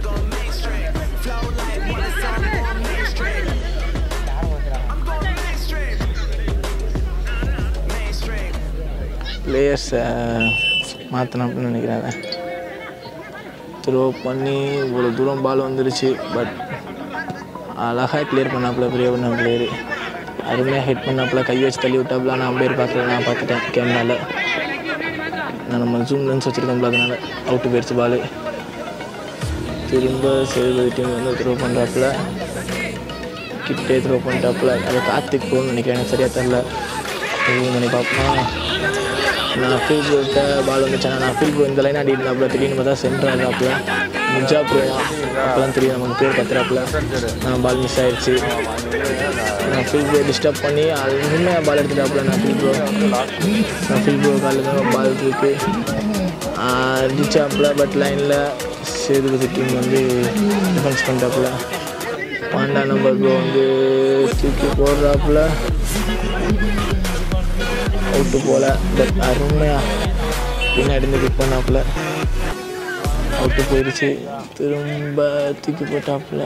பிளேயர்ஸை மாற்றினா அப்படின்னு நினைக்கிறாங்க. த்ரோ பண்ணி இவ்வளோ தூரம் பால் வந்துருச்சு. பட் அழகாக கிளியர் பண்ணாப்புல பெரிய பண்ண பிளேயரு. அருமையாக ஹிட் பண்ணாப்புல. கை வச்சு தள்ளி விட்டாப்புல. நான் அம்பேர் பார்க்கல. நான் பார்த்துட்டேன் கேமராவில். நான் நம்ம ஜூம் லென்ஸ் வச்சுருக்கோம்ல அதனால அவுட்டு போயிடுச்சு பால். திரும்ப சேதுபதி டீம் வந்து த்ரோ பண்ணுறாப்புல. கிட்டே த்ரோ பண்ணிட்டாப்புல. அது கார்த்திக் போகணும்னு நினைக்கிறேன். எனக்கு சரியாக தெரில. இது பண்ணி பார்ப்போம். நான் ஃபீல் ப்ரோக்கிட்ட பால் வந்துச்சு. நான் ஃபீல் ப்ரோ இந்த லைன் ஆடிட்டுனாப்புல. திடீர்னு பார்த்தா சென்டர் ஆடுறாப்புல. முஜா ப்ரோ அப்போ தான் தெரியும் நமக்கு பேர் கத்துறாப்புல. நான் பால் மிஸ் ஆகிடுச்சு. நான் ஃபீல் ப்ரோ டிஸ்டர்ப் பண்ணி அது உண்மையாக பால் எடுத்துட்டாப்புல. நான் ஃபீல் ப்ரோ நான் ஃபீல் ப்ரோ காலில் தான் பால் இருக்கு அடிச்சாப்புல. பட் லைனில் சேதுபதி டீம் வந்து டிஃபென்ஸ் பண்ணிட்டாப்புல. பன்னெண்டாம் நம்பர் ப்ரோ வந்து தூக்கி போடுறாப்புல. Out pole. பட் அருமையாக பின்னாடி இருந்து கிக் பண்ணாப்புல அவுட்டு போயிடுச்சு. திரும்ப தூக்கி போட்டாப்புல.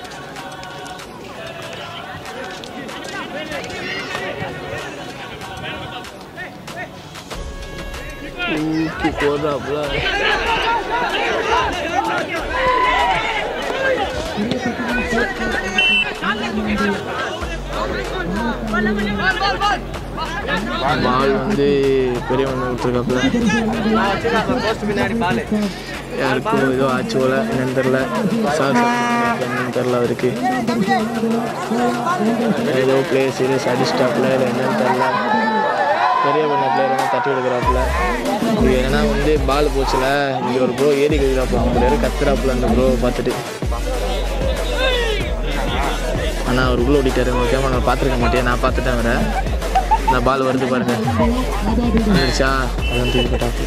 தூக்கி போடுறாப்புல. பால் வந்து பெரியவன் விட்டுருக்காப்புல. யாருக்கும் ஏதோ ஆச்சு போல, என்னன்னு தெரில. சார் என்னன்னு தெரில அவருக்கு. ஏதோ பிளேயர் சீரியஸ் அடிச்சிட்டாப்புல இல்லை என்னன்னு தெரில. பெரிய பண்ண பிளேயர் வந்து தட்டி எடுக்கிறாப்புல. இது என்னன்னா வந்து பால் போச்சுல, இங்கே ஒரு ப்ரோ ஏறி கழிக்கிறாப்புல. அவங்க பேர் கத்துறாப்புல அந்த ப்ரோ பார்த்துட்டு. ஆனால் அவர் உள்ள ஓடிட்டாரு. ஓகே நான் பார்த்துருக்க மாட்டேன், நான் பார்த்துட்டேன் அவரை. இந்த பால் வருது பாருங்க, வந்துடுச்சா? அதான் தூக்கி போட்டாப்புல.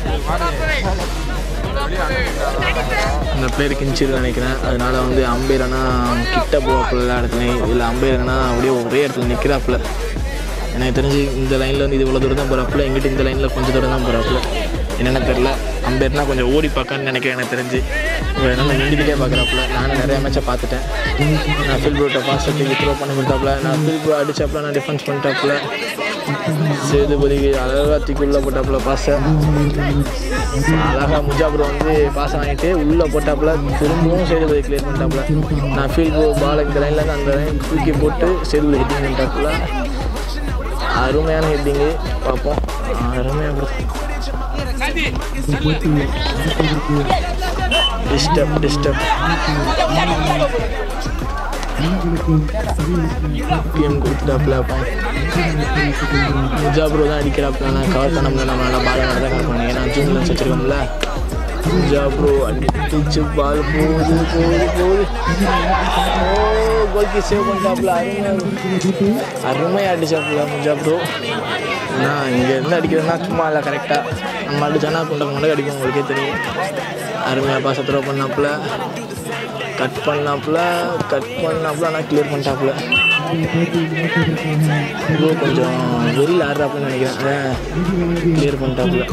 அந்த பிளேயருக்கு இன்ச்சிரு நினைக்கிறேன். அதனால வந்து அம்பையர்னா கிட்ட போவாப்புல எல்லா இடத்துலையும். இல்லை அம்பையர்னா அப்படியே ஒரே இடத்துல நிற்கிறாப்புல. எனக்கு தெரிஞ்சு இந்த லைனில் வந்து இது இவ்வளோ தூரம் தான் போகிறாப்புல, எங்கிட்ட இந்த லைனில் கொஞ்சம் தூரம் தான் போகிறாப்புல. என்னென்ன தெரில. அம்பையர்னா கொஞ்சம் ஓடி பார்க்கன்னு நினைக்கிறேன் எனக்கு தெரிஞ்சு. என்னால் நின்றுக்கிட்டே பார்க்குறாப்புல. நானும் நிறைய மேட்சை பார்த்துட்டேன். நான் ஃபீல் ப்ரோட்ட பாஸ் தூக்கி த்ரோ பண்ணி கொடுத்தாப்புல. நான் ஃபீல் ப்ரோ அடித்தாப்புல, நான் டிஃபென்ஸ் பண்ணிட்டாப்புல. சேதுபதிக்கு அழகாக தூக்கி உள்ளே போட்டாப்புல பாஸை. அழகாக முஜாபுரம் வந்து பாஸ் வாங்கிட்டு உள்ளே போட்டாப்புல. திரும்பவும் சேதுபதி கிளியர் பண்ணிட்டாப்புல. நான் ஃபீல் ப்ரோ பால் இந்த லைன்லேருந்து அந்த லைன் தூக்கி போட்டு சேதுபதி ஹிட்டிங் பண்ணிட்டாப்புல. அருமையான ஹெட்டிங்கு பார்ப்போம். அருமையாக டிஸ்டர்ப் டிஸ்டர்ப் கேம் கொடுத்துட்டாப்புல. முஜாபுரோ தான் அடிக்கிறாப்புல. நான் கவர் பண்ண முடியல, நம்மளால பால் தான் கவர் பண்ணேன். ஏன்னா ஜூன் லன்ஸ் வச்சுருக்கோம்ல. முஜாபுரோ அடிச்சு பால் போகுது போகுது போகுது. ஓ கோல்கி சேவ் பண்ணிட்டாப்புல. அருமையாக அருமையாக அடிச்சாப்புல முஜாபுரோ. ஏன்னா இங்கேருந்து அடிக்கிறதுனா சும்மா இல்லை, கரெக்டாக நம்ம அடிச்சோன்னா குண்டை கொண்டை அடிக்கும், உங்களுக்கே தெரியும். அருமையாக பாச த்ரோ பண்ணாப்புல. கட் பண்ணாப்புல கட் பண்ணாப்புல ஆனால் கிளியர் பண்ணிட்டாப்புல. ப்ரோ கொஞ்சம் வெளியில் ஆடுறாப்புன்னு நினைக்கிறேன். அதான் கிளியர் பண்ணிட்டாப்புல.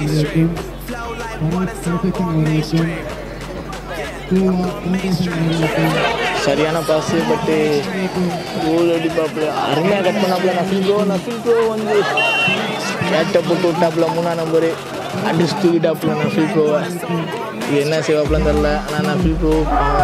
சரியான பாஸு, பட்டு கோல் அடிப்பாப்புல. அருமையாக கட் பண்ணாப்புல. நஃபில் ப்ரோ நஃபில் ப்ரோ வந்து கேட்டை போட்டு விட்டாப்புல. மூணாம் நம்பரு அடிச்சு தூக்கிட்டாப்புல நஃபில் ப்ரோவை. இது என்ன செய்வாப்புலன்னு தெரில. ஆனால் நஃபில் ப்ரோ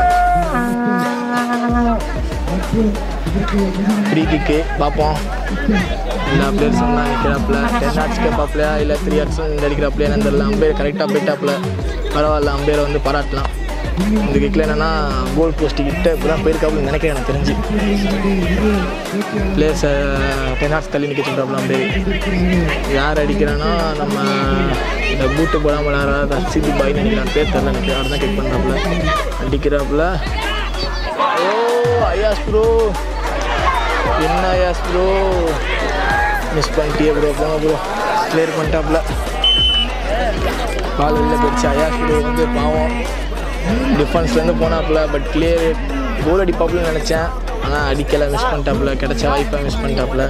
ஃப்ரீ கிக்கு பார்ப்போம். எல்லா பிளேயர்ஸும் தான் நிற்கிறாப்புல. டென் ஹார்ட்ஸ் கேட்பாப்புலையா இல்லை த்ரீ ஹார்ட்ஸும் இந்த அடிக்கிறாப்புலையா என்னன்னு தெரில. அம்பையர் கரெக்டாக போயிட்டாப்புல. பரவாயில்ல, அம்பையரை வந்து பாராட்டலாம். இந்த கிக்கில் என்னென்னா கோல் போஸ்ட்டு கிட்ட இப்போ தான் போயிருக்காப்புல நினைக்கிறேன் எனக்கு தெரிஞ்சு. பிளேயர்ஸை டென் ஹார்ட்ஸ் தள்ளி நிற்க சொல்கிறாப்புல அம்பையர். யார் அடிக்கிறான்னா நம்ம இந்த பூட்டு போடாமல் விளாட்றா சித்தி பாய் நினைக்கிறான், பேர் தெரில நினைக்கிறேன். அவர் தான் கிக் பண்ணுறாப்புல. அடிக்கிறாப்புல. ஓ ஐயாஸ் ப்ரோ, என்ன ஐயாஸ் ப்ரோ மிஸ் பண்ணிட்டியே ப்ரோ. போங்க ப்ரோ, கிளியர் பண்ணிட்டாப்புல. பால் வெளில போயிடுச்சு. ஐயாஸ் ப்ரோ வந்து பாவம் டிஃபென்ஸ்லேருந்து போனாப்புல. பட் கிளியர் கோல் அடிப்பாப்புலன்னு நினச்சேன், ஆனால் அடிக்கலை, மிஸ் பண்ணிட்டாப்புல. கிடைச்ச வாய்ப்பாக மிஸ் பண்ணிட்டாப்புல.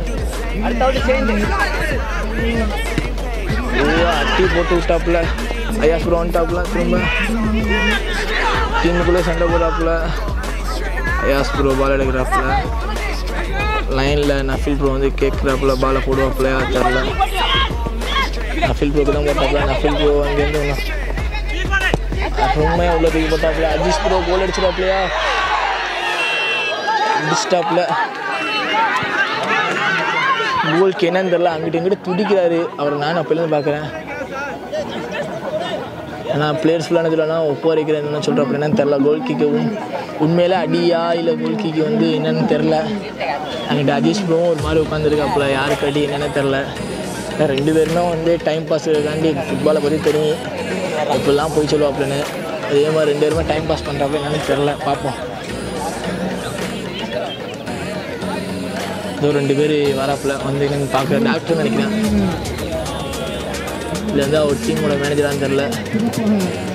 அட்டி போட்டு விட்டாப்புல. ஐயாஸ் ப்ரோ வந்துட்டாப்புல. திரும்ப டீமுக்குள்ளே சண்டை போடுறாப்புல. ஐயாஸ் ப்ரோ பால் எடுக்கிறாப்புல. லைனில் நஃபில் ப்ரோ வந்து கேட்குறாப்புல, பாலை போடுவாப்புல. தெரில, நஃபில் ப்ரோக்கு தான் போட்டாப்புல. நஃபில் ப்ரோ அங்கேருந்து ஒன்று உண்மையாக உள்ள தூக்கி போட்டாப்புல. அஜிஸ் ப்ரோ கோல் அடிச்சிடாப்புலையா, அடிச்சிட்டாப்புல. கோல்க்கு என்னன்னு தெரில, அங்கிட்ட இங்கிட்ட துடிக்கிறாரு அவர். நான் அப்போலேருந்து பார்க்குறேன். ஏன்னா பிளேயர்ஸ் விளாண்டதுலனா ஒப்போ வரைக்கிறேன் என்னென்னு சொல்கிறப்ப என்னன்னு தெரில. கோல் கிக்கு உண்மையிலே அடியா இல்லை கோல் கிக்கு வந்து என்னென்னு தெரில. அங்கிட்ட அஜீஷ் ப்ரோவும் ஒரு மாதிரி உட்காந்துருக்காப்புல. யாருக்கு அடி என்னென்னு தெரில. ரெண்டு பேருமே வந்து டைம் பாஸுக்காண்டி ஃபுட்பாலை பற்றி தெரியும், இப்படிலாம் போய் சொல்லுவாப்புலன்னு. அதே மாதிரி ரெண்டு பேருமே டைம் பாஸ் பண்ணுறாப்புல என்னென்னு தெரில. பார்ப்போம். இதோ ரெண்டு பேர் வராப்புல வந்து என்னென்னு பார்க்குற டாக்டர்னு நினைக்கிறேன். இல்லை வந்து அவர் டீமோட மேனேஜரான்னு தெரில.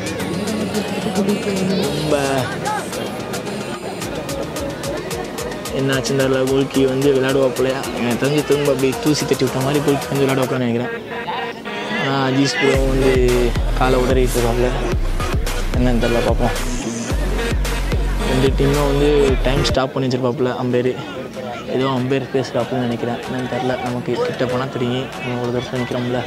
ரொம்ப என்னாச்சுன்னு தெரியல. கோல்கி வந்து விளையாடுவா போலையா எனக்கு தெரிஞ்சு திரும்ப அப்படி தூசி தட்டி விட்ட மாதிரி கோல்கி வந்து விளையாடுவாப்போன்னு நினைக்கிறேன். ஆனால் அஜீஸ் ப்ரோ வந்து காலை உதறிட்டு இருக்காப்புல என்னன்னு தெரில பார்ப்போம். ரெண்டு டீமும் வந்து டைம் ஸ்டாப் பண்ணி வச்சிருப்பாப்புல அம்பேர். ஏதோ அம்பேர் பேசுகிறாப்புன்னு நினைக்கிறேன். என்னன்னு தெரில. நமக்கு கிட்ட போனால் தெரியும். நம்ம ஒரு தடவை நிற்கிறோம்ல.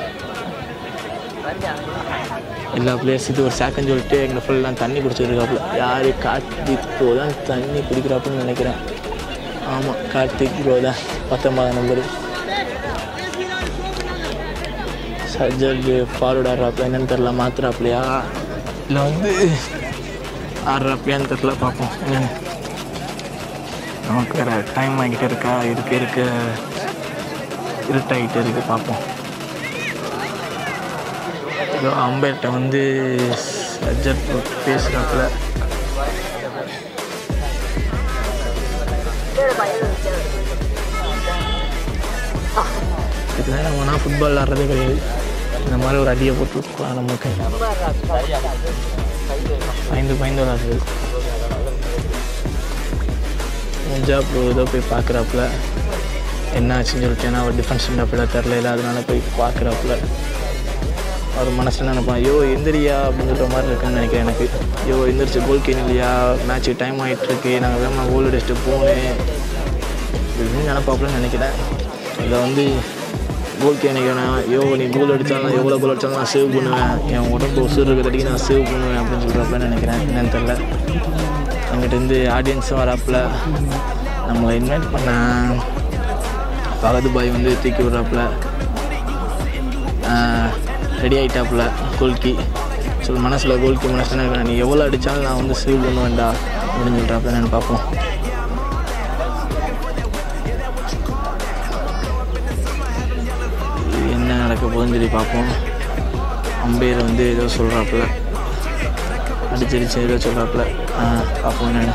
எல்லா பிளேயர்ஸுக்கு ஒரு சேக்கன்னு சொல்லிட்டு எங்களை ஃபுல்லாக தண்ணி குடிச்சிருக்காப்புல. யார் கார்த்திக் ப்ரோ தான் தண்ணி குடிக்கிறாப்புன்னு நினைக்கிறேன். ஆமாம், கார்த்திக் ப்ரோ தான் பத்தொம்பதாம் நம்பரு. சஜ்ஜர் ஃபார்வர்ட் ஆடுறாப்புல என்னன்னு தெரில. மாற்றுறாப்புலையா இல்லை வந்து ஆடுறாப்பியான்னு தெரில. பார்ப்போம் என்னென்னு. நமக்கு வேறு டைம் ஆகிக்கிட்டே இருக்கா. இருக்க இருக்க இருட்டாகிட்டே இருக்குது. பார்ப்போம். ஏதோ அம்பேர்கிட்ட வந்து சஜ்ஜர் பேசுகிறாப்புல. இதுதான் நம்ம நான் ஃபுட்பால் விளாட்றதே கிடையாது. இந்த மாதிரி ஒரு அடியை போட்டு விட்டுக்கலாம் நமக்கு. பயந்து பயந்து விளாட்றது. முஜா ப்ரோ ஏதோ போய் பார்க்குறாப்புல. என்ன ஆச்சுன்னு சொல்லிட்டு ஏன்னா அவர் டிஃபென்ஸ் பண்ணாப்புல தெரில இல்லை. அதனால போய் பார்க்குறாப்புல. அவர் மனசில் நினைப்பான், ஐயோ எந்திரியா அப்படின்னு சொல்கிற மாதிரி இருக்குன்னு நினைக்கிறேன் எனக்கு. ஐயோ எந்திரிச்சு கோல் கேன் இல்லையா, மேட்ச்சுக்கு டைம் ஆகிட்டுருக்கு, நாங்கள் வேகமாக கோல் அடிச்சுட்டு போனேன் அப்படின்னு நினைப்பாப்புலன்னு நினைக்கிறேன். இதை வந்து கோல் கேன் நினைக்கிறேன். ஐயோ நீ கோல் அடித்தாலும் எவ்வளோ கோல் அடித்தாலும் நான் சேவ் பண்ணுவேன், என் உடம்பு உசுறு இருக்கிறதுக்கு நான் சேவ் பண்ணுவேன் அப்படின்னு சொல்கிறப்பலன்னு நினைக்கிறேன். என்னன்னு தெரில. அங்கிட்டேருந்து ஆடியன்ஸும் வராப்பில். நம்மளை இன்வைட் பண்ண பகது பாய் வந்து தூக்கி விட்றாப்புல. ரெடி ஆகிட்டாப்புல கோல்கி. சொல் மனசில் கோல்கி மனசில் இருக்கேன், நீ எவ்வளோ அடித்தாலும் நான் வந்து சேவ் பண்ணுவேன்டா அப்படின்னு சொல்கிறாப்புல. நான் பார்ப்போம். என்ன நடக்க போகுதுன்னு சொல்லி பார்ப்போம். அம்பேர் வந்து ஏதோ சொல்கிறாப்புல. அடிச்சடிச்சு ஏதோ சொல்கிறாப்புல. பார்ப்போம் நான்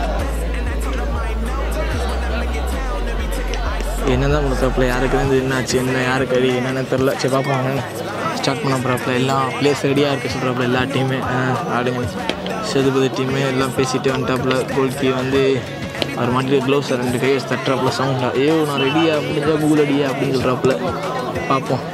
என்ன தான் கொடுத்தாப்புல. யாருக்கு வந்து என்னாச்சு என்ன யாருக்கு அடி என்னென்னு தெரில. சரி பார்ப்போம். என்னென்னு ஸ்டார்ட் பண்ண போகிறாப்புல. எல்லாம் பிளேஸ் ரெடியாக இருக்க சொல்கிறாப்புல. எல்லா டீமே ஆடுங்க சேதுபதி டீமே எல்லாம் பேசிகிட்டே வந்துட்டாப்புல. கோல்கி வந்து அவர் மாட்டி க்ளவுஸ் ரெண்டு கையை தட்டுறாப்புல. சவுண்டா ஏயோ நான் ரெடியா முடிஞ்சா கூகுள் அடியா அப்படின்னு சொல்கிறாப்புல. பார்ப்போம்.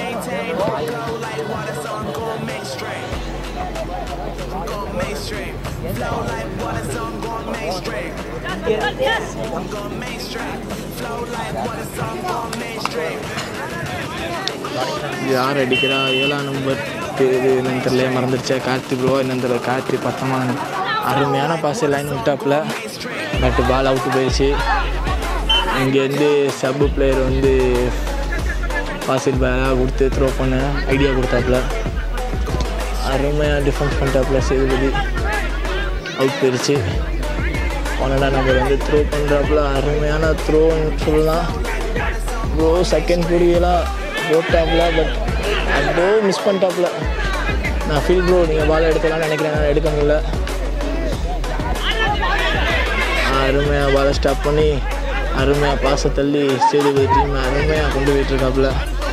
யார் அடிக்கிறா ஏழாம் நம்பர் பேர் என்னன்னு தெரியல, மறந்துடுச்சா. கார்த்திக் ப்ரோ என்னன்னு தெரியல. கார்த்திக் பத்தொம்பது அருமையான பாஸ் லைன் விட்டாப்புல. பட் பால் அவுட்டு போயிடுச்சு. இங்கேருந்து சப்பு பிளேயர் வந்து பாசில் பேலாக கொடுத்து த்ரோ பண்ண ஐடியா கொடுத்தாப்புல. அருமையாக டிஃபென்ஸ் பண்ணிட்டாப்புல. சேதுபதி அவுட் போயிடுச்சு. பன்னெண்டாம் நம்பர் வந்து த்ரோ பண்ணுறாப்புல. அருமையான த்ரோன்னு சொல்லலாம். ப்ரோ செகண்ட் பீரியெல்லாம் போட்டாப்புல. பட் அப்படியே மிஸ் பண்ணிட்டாப்புல. நான் ஃபீல் ப்ரோ நீங்கள் பால் எடுக்கலாம்னு நினைக்கிறேன், நான் எடுக்க முடியல. அருமையாக பாலை ஸ்டாப் பண்ணி அருமையாக பாசை தள்ளி சேதுபதி டீம் அருமையாக கொண்டு போயிட்டுருக்காப்புல.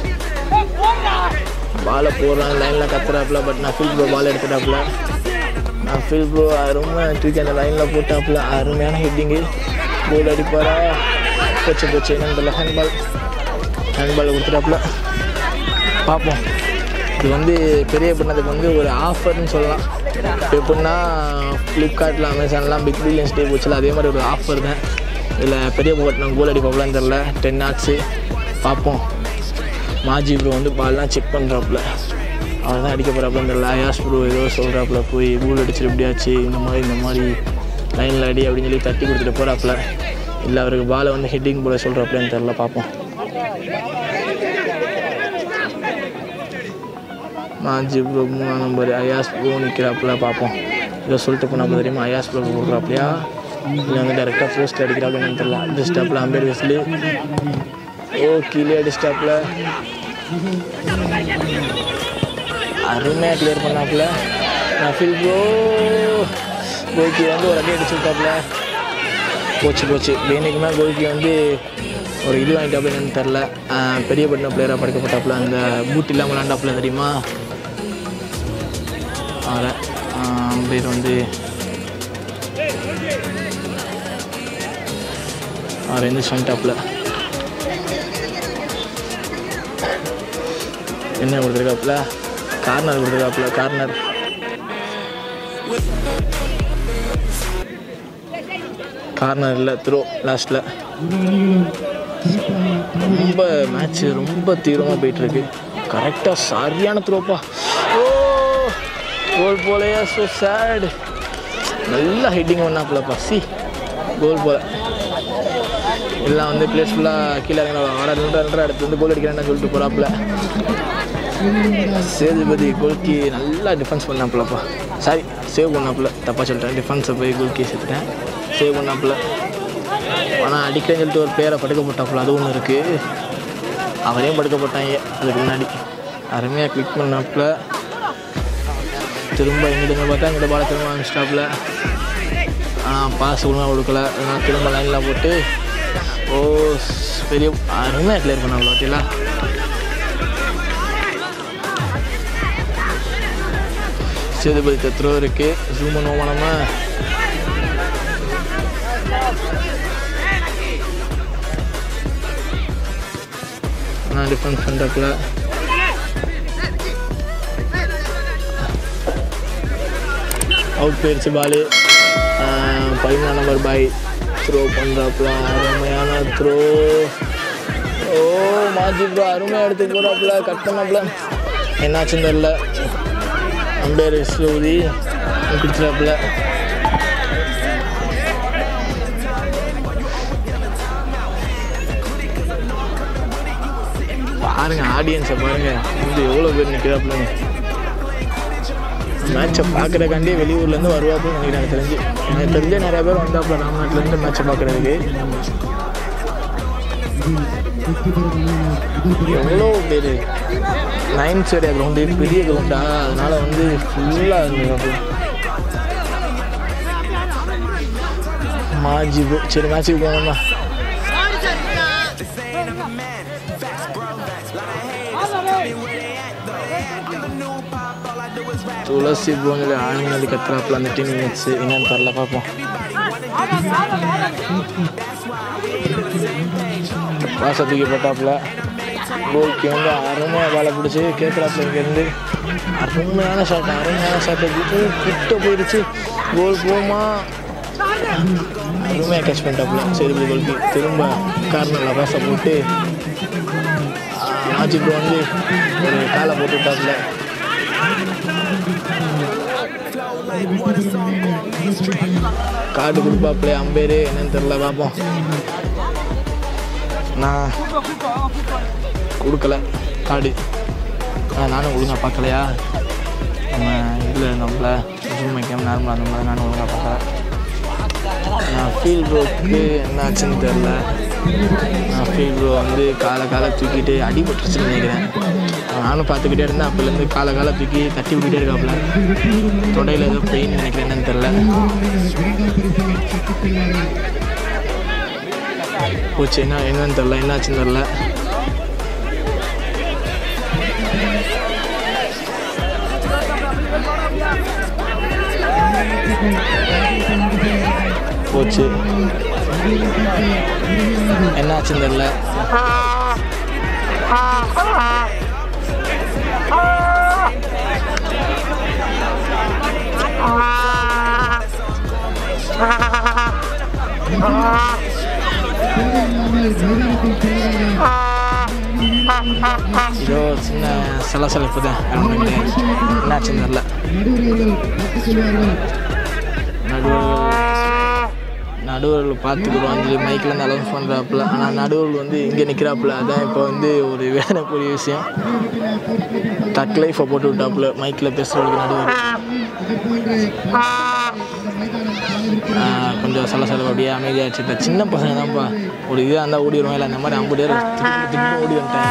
பாலை போடுறான் லைனில் கத்துறாப்புல. பட் நான் ஃபீல் ப்ரோ பால் எடுத்துட்டாப்புல. நான் ஃபீல் ப்ரோ அருமையாக தூக்கி அந்த லைனில் போட்டாப்புல. அருமையான ஹெட்டிங்கு. கோல் அடிப்பாரா? போச்சு போச்சு என்னன்னு தெரியல. ஹேண்ட்பால் ஹேண்ட்பால் கொடுத்துட்டாப்புல. பார்ப்போம். இது வந்து பெரிய பண்ணதுக்கு வந்து ஒரு ஆஃபர்னு சொல்லலாம். இப்போ எப்படின்னா ஃப்ளிப்கார்ட்டில் அமேசான்லாம் பிக் பில்லியன்ஸ் டே போச்சுல, அதே மாதிரி ஒரு ஆஃபர் தான். இதில் பெரிய பட்டம் கோல் அடிப்பாப்புலான்னு தெரில. Ten odds. பார்ப்போம். மாஜி ப்ரோ வந்து பால்லாம் செக் பண்ணுறாப்புல. அவர் தான் அடிக்க போகிறாப்புலன்னு தெரில. அயாஸ் ப்ரோ ஏதோ சொல்கிறாப்புல, போய் கோல் அடிச்சிட்டு எப்படியாச்சு இந்த மாதிரி இந்த மாதிரி லைனில் அடி அப்படின்னு சொல்லி தட்டி கொடுத்துட்டு போகிறாப்புல. இல்லை அவருக்கு பாலை வந்து ஹெட்டிங் போட சொல்கிறாப்புலன்னு தெரில. பார்ப்போம். மாஜி ப்ரோ மூணாம் நம்பர் அயாஸ் ப்ரோ நிற்கிறாப்புல. பார்ப்போம். ஏதோ சொல்லிட்டு போனால் தெரியுமா அயாஸ் ப்ரோ கொடுக்குறாப்புலையா இல்லை வந்து டேரெக்டாக போஸ்ட் அடிக்கிறாப்புலன்னு தெரில. அடிச்சிட்டாப்புல அம்பேர் வயசுல. ஓ கீழே அடிச்சிட்டாப்புல. அருமையாக கிளியர் பண்ணாப்புல. நான் ஃபீல் ப்ரோ கோல்கி வந்து ஒரு அடி அடிச்சுட்டாப்புல. போச்சு போச்சு. வேணுக்குமே கோல்கி வந்து ஒரு இது வாங்கிட்டாப்புல என்னன்னு தெரில. பெரிய பட்டின பிளேயராக படைக்கப்பட்டாப்புல. அந்த பூட் இல்லாமல் விளாண்டாப்புல தெரியுமா. அவரை அம்பேர் வந்து அவர் எந்த ஷாண்டாப்பில் என்ன கொடுத்துருக்காப்புல கார்னர் கொடுத்துருக்காப்புல கார்னர் கார்னர் இல்லை த்ரோ லாஸ்ட்டில் ரொம்ப மேட்ச்சு ரொம்ப தீவிரமாக போயிட்டுருக்கு கரெக்டாக சரியான த்ரோப்பா ஓ கோல் போலையா ஸோ சேடு நல்லா ஹெட்டிங் பண்ணாப்புலப்பா சி கோல் போல எல்லாம் வந்து பிளேஸ் ஃபுல்லாக கீழே ஆட ரெண்டு ரெண்டரை அடுத்து வந்து கோல் அடிக்கிறேன்னு சொல்லிட்டு போகிறாப்புல சேதுபதி கோல்கி நல்லா டிஃபென்ஸ் பண்ணாப்புலப்பா சாரி சேவ் பண்ணாப்புல தப்பாக சொல்லிட்டேன் டிஃபென்ஸை போய் கோல்கி சேர்த்துட்டேன் சேவ் பண்ணாப்புல ஆனால் அடிக்கிறேன்னு சொல்லிட்டு ஒரு பேரை படுக்க போட்டாப்புல அது ஒன்று இருக்குது அவரையும் படுக்க போட்டாங்க அதுக்கு முன்னாடி அருமையாக கிளிக் பண்ணாப்புல திரும்ப எங்கிட்ட பார்த்தா எங்கிட்ட பால திரும்ப ஆரம்பிச்சிட்டாப்புல ஆனால் பாஸ் ஒழுங்காக கொடுக்கல அதனால் திரும்ப லைனில் போட்டு ஓ பெரிய அருமையாக கிளியர் பண்ணாப்புல பார்த்தீங்களா சேதுபதி தத்ரோ இருக்குது ஜூம் பண்ணுவோமா நம்ம நான் டிஃபென்ஸ் பண்ணுறக்குள்ள அவுட் போயிடுச்சு பாலு பதிமூணாம் நம்பர் பாய் த்ரோ பண்ணுறாப்புல அருமையான த்ரோ ஓ மாஜி ப்ரோ அருமையாக எடுத்து போகிறாப்புல கட் பண்ணாப்புல என்னாச்சுன்னு தெரில அம்பேர் ஸ்லோதி குடிச்சிடாப்புல பாருங்க ஆடியன்ஸை பாருங்க வந்து எவ்வளோ பேர் நிற்கிறாப்புலங்க மேட்சை பார்க்குறக்காண்டி வெளியூர்லேருந்து வருவாப்புன்னு நினைக்கிறேன் எனக்கு தெரிஞ்சு எனக்கு தெரிஞ்சே நிறையா பேர் வந்தாப்புல ராம்நாட்டிலேருந்து மேட்சை பார்க்குறதுக்கு எவ்வளோ பேர் நைன்த் ஏரியா கிரவுண்டு பெரிய கிரவுண்டா அதனால வந்து ஃபுல்லாக இருந்தது மாஜி ப்ரோ சரி மேட்சுக்கு போங்கம்மா துளசி ப்ரோங்க ஆளுங்க கத்துறாப்புல அந்த டீம் மேட்ச் என்னன்னு தெரில பார்ப்போம் பாச தூக்கி போட்டாப்புல கோல்க்கு வந்து அருமையாக பாலை பிடிச்சி கேட்குறாப்புல இங்கேருந்து அருமையான ஷாட் அருமையான ஷாட்டை கிட்ட போயிடுச்சு கோல் போமா அருமையாக கேட்ச் பண்ணிட்டாப்புல சேதுபதி கோல்க்கு திரும்ப கார்னரில் பாசை போட்டு ஆச்சி ப்ரோ வந்து ஒரு காலை போட்டு விட்டாப்புல கார்டு கொடுப்பாப்புல அம்பேரு என்னன்னு தெரில பார்ப்போம் நான் கொடுக்கல கார்டு நானும் ஒழுங்காக பார்க்கலையா நம்ம இதில் இருந்தோம்ல ஜூம் கேம் நார்மலாக இருந்தோம்ல நானும் ஒழுங்காக பார்க்கல நான் ஃபீல் ப்ரோக்கு என்னாச்சுன்னு தெரில நான் ஃபீல் ப்ரோ வந்து காலை காலை தூக்கிட்டு அடிபட்டுருச்சுன்னு நினைக்கிறேன் நானும் பார்த்துக்கிட்டே இருந்தேன் அப்போலேருந்து காலை காலை தூக்கி தட்டி விட்டுட்டே இருக்காப்புல தொடையில் ஏதோ பெயின் நினைக்கிறேன் என்னன்னு தெரில போச்சு என்ன என்னன்னு தெரில என்னாச்சுன்னு தெரில போச்சு என்னாச்சுன்னு தெரில இதோ சின்ன சலசலப்பு தான் என்னாச்சுன்னு தெரில நடுவர்கள் பார்த்துக்கிறோம் சொல்லி மைக்கில் இருந்து அலௌன்ஸ் பண்ணுறாப்புல ஆனால் நடுவர்கள் வந்து இங்கே நிற்கிறாப்புல அதான் இப்போ வந்து ஒரு வேதனைக்குரிய விஷயம் தக் லைஃபை போட்டு விட்டாப்புல மைக்கில் பேசுகிறவங்களுக்கு நடுவர் கொஞ்சம் சலசலப்பு அப்படியே அமைதியாகிடுச்சு இப்போ சின்ன பசங்க தான்ப்பா ஒரு இதாக இருந்தால் ஓடிடுவோம் இல்லை அந்த மாதிரி ஐம்பது பேர் திருப்பி திருப்பி ஓடி வந்துட்டேன்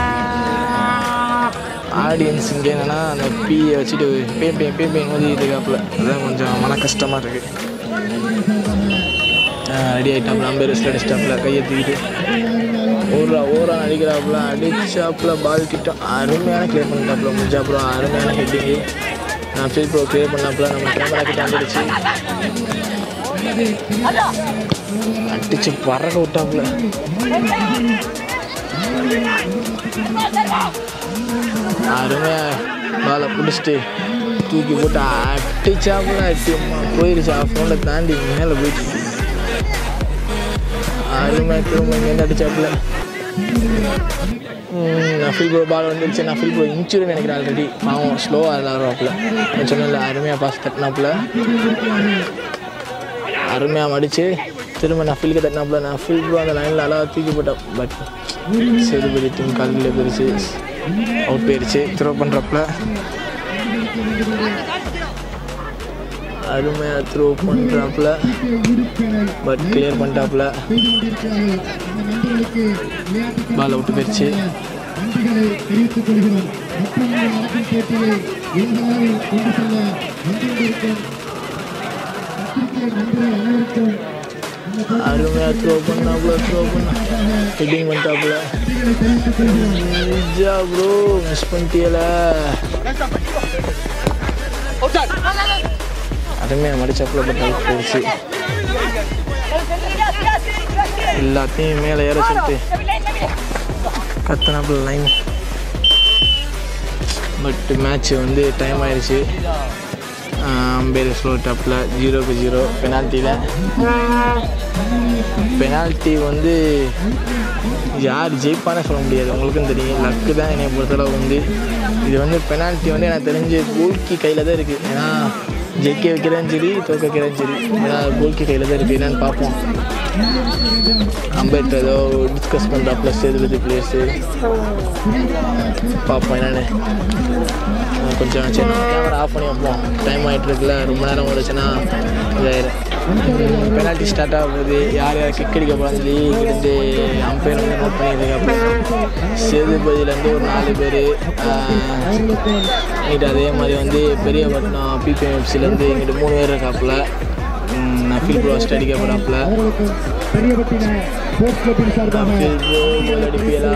ஆடியன்ஸ் இங்கே என்னென்னா அந்த பீயை வச்சுட்டு பேம்பேன் பேம்பேன் மோதிட்டு இருக்காப்புல அதுதான் கொஞ்சம் மன கஷ்டமாக இருக்குது ரெடி ஆகிட்டாப்புல ஐம்பது ரெஸ்ட் அடிச்சிட்டாப்புல கையை தூக்கிட்டு ஓடுறா ஓரா அடிக்கிறாப்புல அடிச்சாப்புல பால் கிட்ட அருமையான கிளியர் பண்ணிட்டாப்புல முடிஞ்சாப்புல அருமையான ஹெட்டிங்கு நான் ஃபீல் ப்ரோ கிளியர் பண்ணாப்புல நம்ம கேமரா கிட்ட வந்துடுச்சு அடிச்சு பறக்க விட்டாப்புல. அருமையா பாலை பிடிச்சிட்டு தூக்கி போட்டு அடிச்சாப்புல. அடிமா போயிடுச்சு. ஆஃப் ரவுண்டை தாண்டி மேலே போயிடுச்சு. அருமையாக திரும்ப இங்கேருந்து அடிச்சாப்புல. நஃபில் ப்ரோ பால் வந்துருச்சு. நஃபில் ப்ரோ இன்ச்சுரின்னு நினைக்கிறேன் ஆல்ரெடி. பாவம் ஸ்லோவாக விளாட்றாப்புல. நான் சொன்னல அருமையாக பாஸ் தட்டினாப்புல. அருமையாக மடித்து திரும்ப நஃபிலுக்கு தட்டினாப்புல. நஃபில் ப்ரோ அந்த லைனில் அழகாக தூக்கி போட்டான். பட் சேதுபதி டீம் காலில் போயிடுச்சு. அவுட் போயிடுச்சு. த்ரோ பண்ணுறப்பல அருமையாக த்ரோ பண்ணுறாப்புல. பட் கிளியர் பண்ணிட்டாப்புல. பால் அவுட்டு போயிடுச்சு. அருமையாக த்ரோ பண்ணாப்புல. த்ரோ பண்ண ஹெட்டிங் பண்ணிட்டாப்புல. ப்ரோ மிஸ் பண்ணிட்டியல. அருமையாக மடிச்சாப்புல. பட் அவுட் போயிடுச்சு. எல்லாத்தையும் மேலே ஏற சொல்லிட்டு கத்தனாப்புல லைன். பட் மேட்ச்சு வந்து டைம் ஆயிடுச்சு. அம்பேர் ஸ்லோ டாப்பில் ஜீரோக்கு ஜீரோ பெனால்ட்டியில். பெனால்ட்டி வந்து யார் ஜெயிப்பானே சொல்ல முடியாது. உங்களுக்கும் தெரியும். லக்கு தான் என்னை பொறுத்தளவு வந்து. இது வந்து பெனால்ட்டி வந்து எனக்கு தெரிஞ்சு கோல்கி கையில் தான் இருக்குது. ஏன்னா ஜெயிக்க வைக்கிறேன்னு சரி தோக்க வைக்கிறேன்னு சரி ஏன்னா கோல்கி கையில் தான் இருக்குது. என்னென்னு பார்ப்போம். அம்பேர் ஏதோ டிஸ்கஸ் பண்ணுறா ப்ளஸ் எழுபது பிளேயர்ஸு பார்ப்போம் என்னென்னு. கொஞ்சம் சரி கேமரா ஆஃப் பண்ணி வைப்போம். டைம் ஆகிட்டு இருக்குல்ல. ரொம்ப நேரம் ஓடுச்சுன்னா இதாயிரும். பெனால்ட்டி ஸ்டார்ட் ஆக போகுது. யார் யார் கிக் அடிக்க போகிறான்னு சொல்லி இங்கிருந்து அம்பையர் வந்து நோட் பண்ணியிருக்காப்புல. சேதுபதியிலேருந்து ஒரு நாலு பேர் இங்கிட்ட. அதே மாதிரி வந்து பெரியபட்டினம் பிபிஎம்எஃப்சிலேருந்து இங்கிட்ட மூணு பேர் இருக்காப்புல. நஃபில் ப்ரோ ஃபஸ்ட் அடிக்க போகிறாப்புல. நஃபில் ப்ரோ கோல் அடிப்பியலா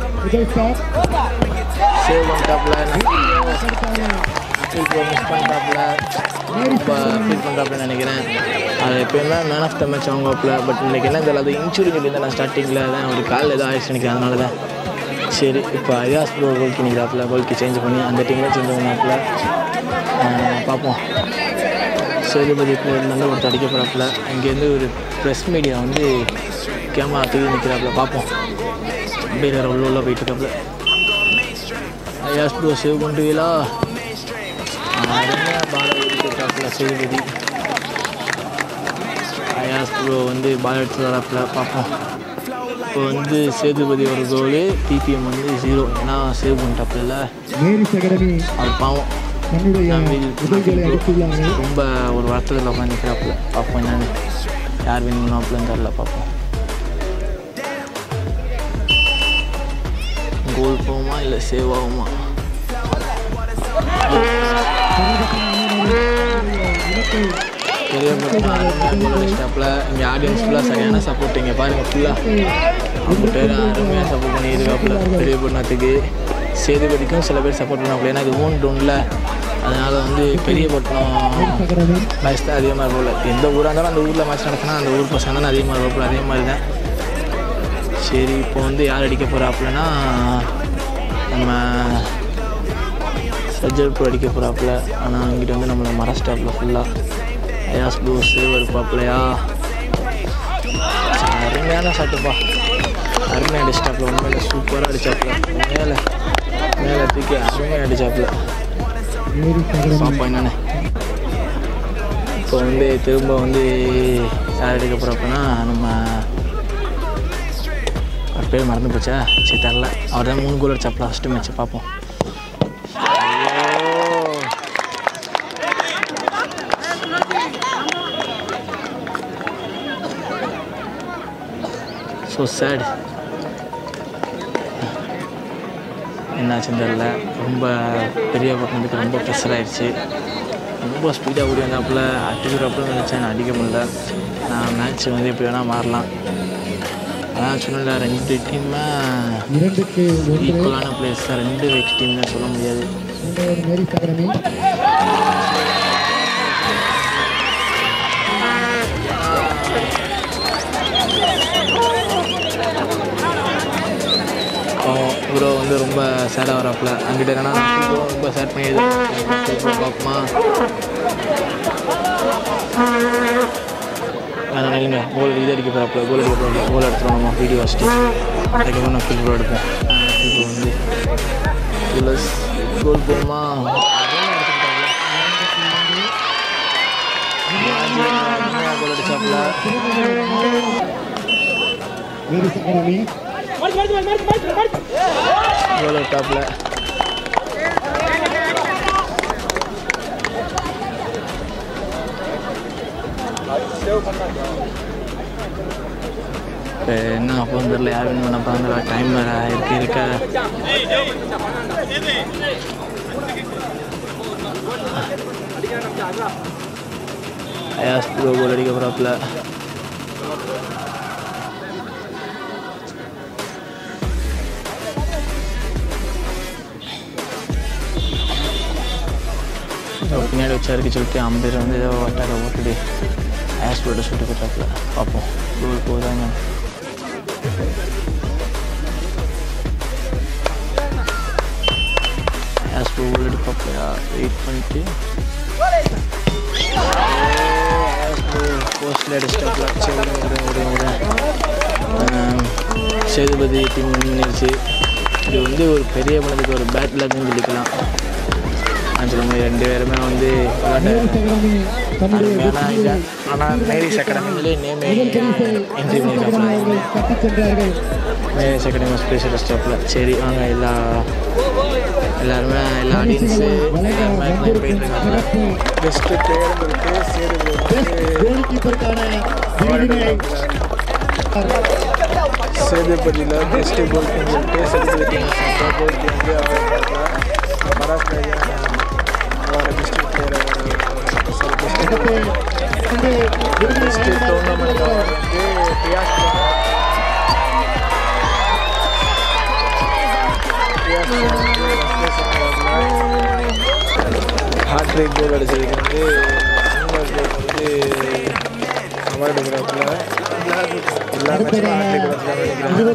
சேவ் பண்ணிட்டாப்புல. நஃபில் ப்ரோ மிஸ் பண்ணிட்டாப்புல. ரொம்ப ஃபீல் பண்ணுறாப்புல நினைக்கிறேன். அது எப்போயுமே மேன் ஆஃப் த மேட்ச் வாங்குவாப்புல. பட் இன்றைக்கி என்ன தெரியல. அது இன்சூரி சொல்லியிருந்தேன் நான் ஸ்டார்டிங்கில். தான் ஒரு காலில் ஏதோ ஆயிடுச்சு நினைக்கிறேன். அதனால தான் சரி இப்போ அயாஸ் ப்ரோ கோல்கி நிற்கிறாப்புல. கோல்கி சேஞ்ச் பண்ணி அந்த டீமில் சேஞ்ச் பண்ணாப்புல. பார்ப்போம். சேதுபதி பிளேயர்லேருந்து ஒருத்தர் அடிக்க போகிறாப்புல. இங்கேருந்து ஒரு ப்ரெஸ் மீடியா வந்து கேமரா தூக்கி நிற்கிறாப்புல. பார்ப்போம். அம்பேர் உள்ள உள்ள போயிட்டுருக்காப்புல. அயாஸ் ப்ரோ சேவ் பண்ணுவீங்களா? அருமையாக பால் எடுத்துட்டாப்புல சேதுபதி. அயாஸ் ப்ரோ வந்து பால் எடுத்து வராப்புல. பார்ப்போம். இப்போ வந்து சேதுபதி ஒரு கோலு, டிபிஎம் வந்து ஜீரோ. ஏன்னா சேவ் பண்ணிட்டாப்புல. அது பாவம். ரொம்ப ஒரு வருத்தத்தில் உட்காந்துக்கிறாப்புல. பார்ப்போம் என்னன்னு. யார் வின் பண்ணுவாப்புலன்னு தெரில. பார்ப்போம். கோல் போகுமா இல்லை சேவ் ஆகுமா? பெரிய ஸ்டாப்பில் இங்கே ஆடியன்ஸ் ஃபுல்லாக சரியான சப்போர்ட். இங்கே பாருங்கள் ஃபுல்லாக அவங்க பேர் அருமையாக சப்போர்ட் பண்ணியிருக்காப்புல பெரிய பட்டினத்துக்கு. சேதுபதிக்கும் சில பேர் சப்போர்ட் பண்ணாப்புல. ஏன்னா இது ஓன் டவுனில். அதனால் வந்து பெரிய பட்டினம் மேட்ச் தான் அதிகமாக இருப்போம்ல. எந்த ஊராக இருந்தாலும் அந்த ஊரில் மேட்ச் நடத்தினா அந்த ஊர் பசங்க தானே அதிகமாக இருப்போம். அதே மாதிரி தான். சரி இப்போ வந்து யார் அடிக்க போகிறாப்புலன்னா நம்ம சஜ்ஜர் ப்ரோ அடிக்க போகிறாப்புல. ஆனால் இங்கிட்ட வந்து நம்மளை மரஸ்டாப்பில் ஃபுல்லாக அயாஸ் ப்ரோ சேவ் இருப்பாப்புலையா. அருமையான ஷாட்டுப்பா. அருமையாக அடிச்சிட்டாப்புல. உண்மையில சூப்பராக அடித்தாப்புல. மேலே மேலே தூக்கி அருமையாக அடித்தாப்புல. பார்ப்போம் என்னென்ன. இப்போ வந்து திரும்ப வந்து யார் அடிக்க போகிறப்பனா நம்ம அவர் பேர் மறந்து போச்சா? சரி தரல. அவர் தான் மூணு கோல் அடிச்சாப்புல ஃபஸ்ட்டு மேட்ச்சு. பார்ப்போம். So sad. என்னாச்சுன்னு தெரில. ரொம்ப பெரிய பட்டினத்துக்கு ரொம்ப ப்ரெஷர் ஆகிடுச்சு. ரொம்ப ஸ்பீடாக ஓடி வந்தாப்புல. அடிக்கிறப்பல நினச்சேன். நான் அடிக்க முடியல. நான் மேட்ச் வந்து எப்படி வேணால் மாறலாம். அதான் சொன்னல ரெண்டு டீம்மே ஈக்குவலான பிளேயர்ஸ் தான். ரெண்டு வெயிட் டீம் தான் சொல்ல முடியாது. வந்து ரொம்ப சேடாக வராப்புல. அங்கிட்ட என்னன்னா ரொம்ப சேட் பண்ணி பார்ப்போமா அதனால் இல்லைங்க கோல் இது அடிக்க போகிறாப்புல. கோல் அடிக்க போகிறாப்புல. கோல் எடுத்துகிறோம் நம்ம வீடியோ வச்சுட்டு அதுக்கப்புறம் நான் ஃபீல் எடுப்போம். இப்போ வந்து ப்ளஸ் கோல் போகுமா கோல் அடிச்சாப்புல. கோல் அடிச்சாப்புல. இப்போ என்ன அப்போ வந்துடல யார் வின் பண்ண போகிறாங்க. டைம் வேறு இருக்கு இருக்க அயாஸ் ப்ரோ கோல் அடிக்க போகிறாப்புல. பின்னாடி வச்சா இருக்கு சொல்லிட்டு அம்பேர் வந்து ஏதோ அட்டாக ஓட்டுடு ஆஸ் போட்டு சுட்டு போட்டாப்புல. பார்ப்போம் கோல் போதாங்க. ஆஸ் கோல் எடுப்பாப்புலையா வெயிட் பண்ணிட்டு போஸ்டில் அடிச்சிட்டாப்புல. சரி ஒரு ஒரு சேதுபதி டீம் நின்றுச்சு. இது வந்து ஒரு பெரிய பணத்துக்கு ஒரு பேட் லக்னு சொல்லிக்கலாம். சொல்ல மாதிரி ரெண்டு பேருமே வந்து அருமையான இது. ஆனால் மேரிஸ் அகாடமிலே நேம் என்ட்ரி பண்ணியிருக்காப்புல. மேரிஸ் அகாடமி ஸ்பெஷல் ஸ்டாப்பில். சரி வாங்க எல்லா எல்லாருமே எல்லா ஆடியன்ஸு எல்லாருமே போயிட்டுருக்காங்க. பெஸ்ட்டு பிளேயருங்களுக்கு சேதுபதியில் பெஸ்ட்டு கோல் சொல்லிட்டு சேதுபதி கோல்க்கு வந்து அவர் பராக் அவரை பெஸ்ட்டு பிளேயர் பெஸ்ட்டு டோர்னமெண்ட் அவர் வந்து பியாஸ் ஹாட்ரிக் கோல் அடிச்சதுக்கு வந்து வந்து அவார்டு கொடுக்குறாப்புல. எல்லா மேட்சும் ஹாட்ரிக் அடிச்சாங்க.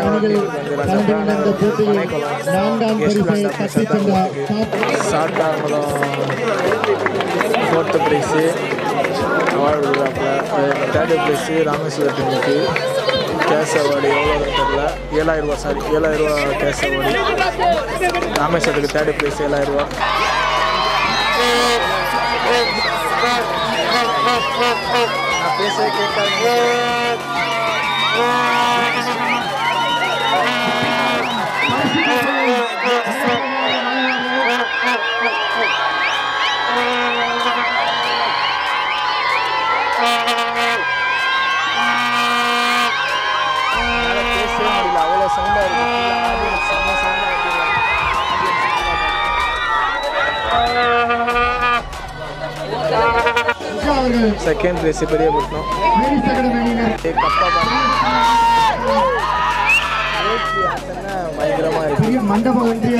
சாத்தாங்குளம் ஃபோர்த்து ப்ரைஸு அவார்டு கொடுக்குறாப்புல. தேர்டு ப்ரைஸு ராமேஸ்வர டீமுக்கு கேஷ் அவார்டு எவ்வளோ தெரியல. ஏழாயிரம் ரூபா சாரி ஏழாயிரம் ரூபா கேஷ் அவார்டு. ராமேஸ்வரத்துக்கு தேர்டு ப்ரைஸ் ஏழாயிரம் ரூபா. நான் பேச கேட்காது. அவ்வளோ சவுண்டாக இருக்குது. செம்ம சவுண்டாக இருக்குது. செகண்ட் ப்ரைஸ் பெரிய பட்டணும். பயங்கரமாக இருக்குது. மண்டபம் ஒன்றிய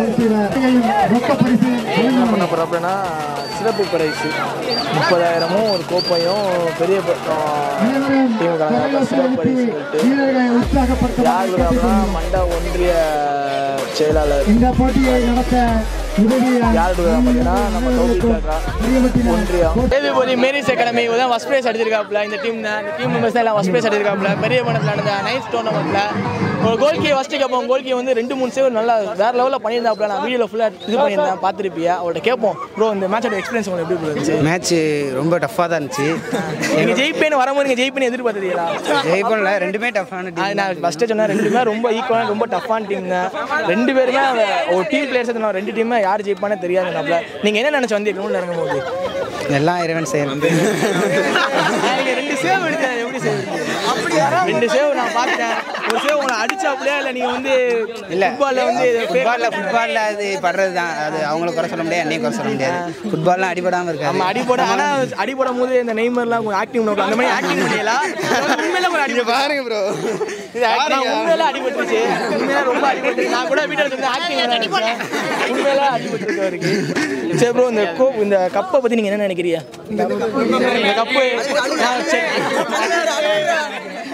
என்ன பண்ண போகிறப்பனா சிறப்பு பரிசு முப்பதாயிரமும் ஒரு கோப்பையும் பெரிய டீம் கலந்தாங்க. சிறப்பு பரிசு சொல்லிட்டு யார் விடுறாங்கன்னா மண்டா ஒன்றிய செயலாளர். இந்த போட்டியை நடத்த யார் பார்த்தீங்கன்னா நம்ம ஒன்றியம் சேதுபதி மேரிஸ் அகாடமி தான் ஃபஸ்ட் ப்ரைஸ் அடிச்சிருக்காப்புல. இந்த டீம் தான் இந்த டீம் மெம்பர்ஸ் தான் எல்லாம் ஃபஸ்ட் ப்ரைஸ் அடிச்சிருக்காப்புல. பெரிய பணத்தில் நடந்த நைன்த் டோர்னமெண்ட்டில் ஒரு கோல்கி ஃபஸ்ட்டு கேட்போம். கோல்கி வந்து ரெண்டு மூணு சேவ் நல்லா வேறு லெவலில் பண்ணியிருந்தாப்புல. நான் வீடியோவில் ஃபுல்லாக இது பண்ணியிருந்தேன் பார்த்துருப்பியா. அவர்கிட்ட கேட்போம் ப்ரோ இந்த மேட்சோட எக்ஸ்பீரியன்ஸ் உங்களுக்கு எப்படி இருந்துச்சு? மேட்ச் ரொம்ப டஃப்பாக தான் இருந்துச்சு. நீங்கள் ஜெயிப்பேன்னு வரும்போது நீங்கள் ஜெயிப்பேன்னு எதிர்பார்த்தீங்களா? ஜெயிப்போம்ல ரெண்டுமே டஃப்பான டீம். நான் ஃபஸ்ட்டு சொன்னேன் ரெண்டுமே ரொம்ப ஈக்குவலான ரொம்ப டஃப்பான டீம் தான். ரெண்டு பேருமே ஒரு டீம் பிளேயர்ஸ் நான் ரெண்டு டீமே யார் ஜெயிப்பானே தெரியாது. நீங்க என்ன நினைச்சு வந்து கிரவுண்ட்ல இறங்கும் போது? எல்லாம் இறைவன் செயல். ரெண்டு சேவ் எடுத்தேன். எப்படி சேவ் ரெண்டு சேவ் நான் பார்த்தேன். ஒரு சேவ் உங்களை அடிச்சாப்லையா இல்லை நீங்கள் வந்து இல்லை ஃபுட்பாலில் வந்து ஃபுட்பாலில் ஃபுட்பாலில் அது படுறது தான். அது அவங்கள குறை சொல்ல முடியாது, என்னையும் குறை சொல்ல முடியாது. ஃபுட்பால்லாம் அடிபடாமல் இருக்காது. நம்ம அடிபட ஆனால் அடிபடும் போது இந்த நெய்மர்லாம் கொஞ்சம் ஆக்டிவ் நோக்கம் அந்த மாதிரி ஆக்டிவ் பண்ணிடலாம். உண்மையில கொஞ்சம் அடி பாருங்க ப்ரோ. உண்மையில அடிபட்டுருச்சு. உண்மையில ரொம்ப அடிபட்டு நான் கூட வீட்டில் வந்து ஆக்டிவ் உண்மையில அடிபட்டுருக்கு அவருக்கு. சரி ப்ரோ இந்த கோ இந்த கப்பை பற்றி நீங்கள் என்ன நினைக்கிறீங்க? இந்த கப்பு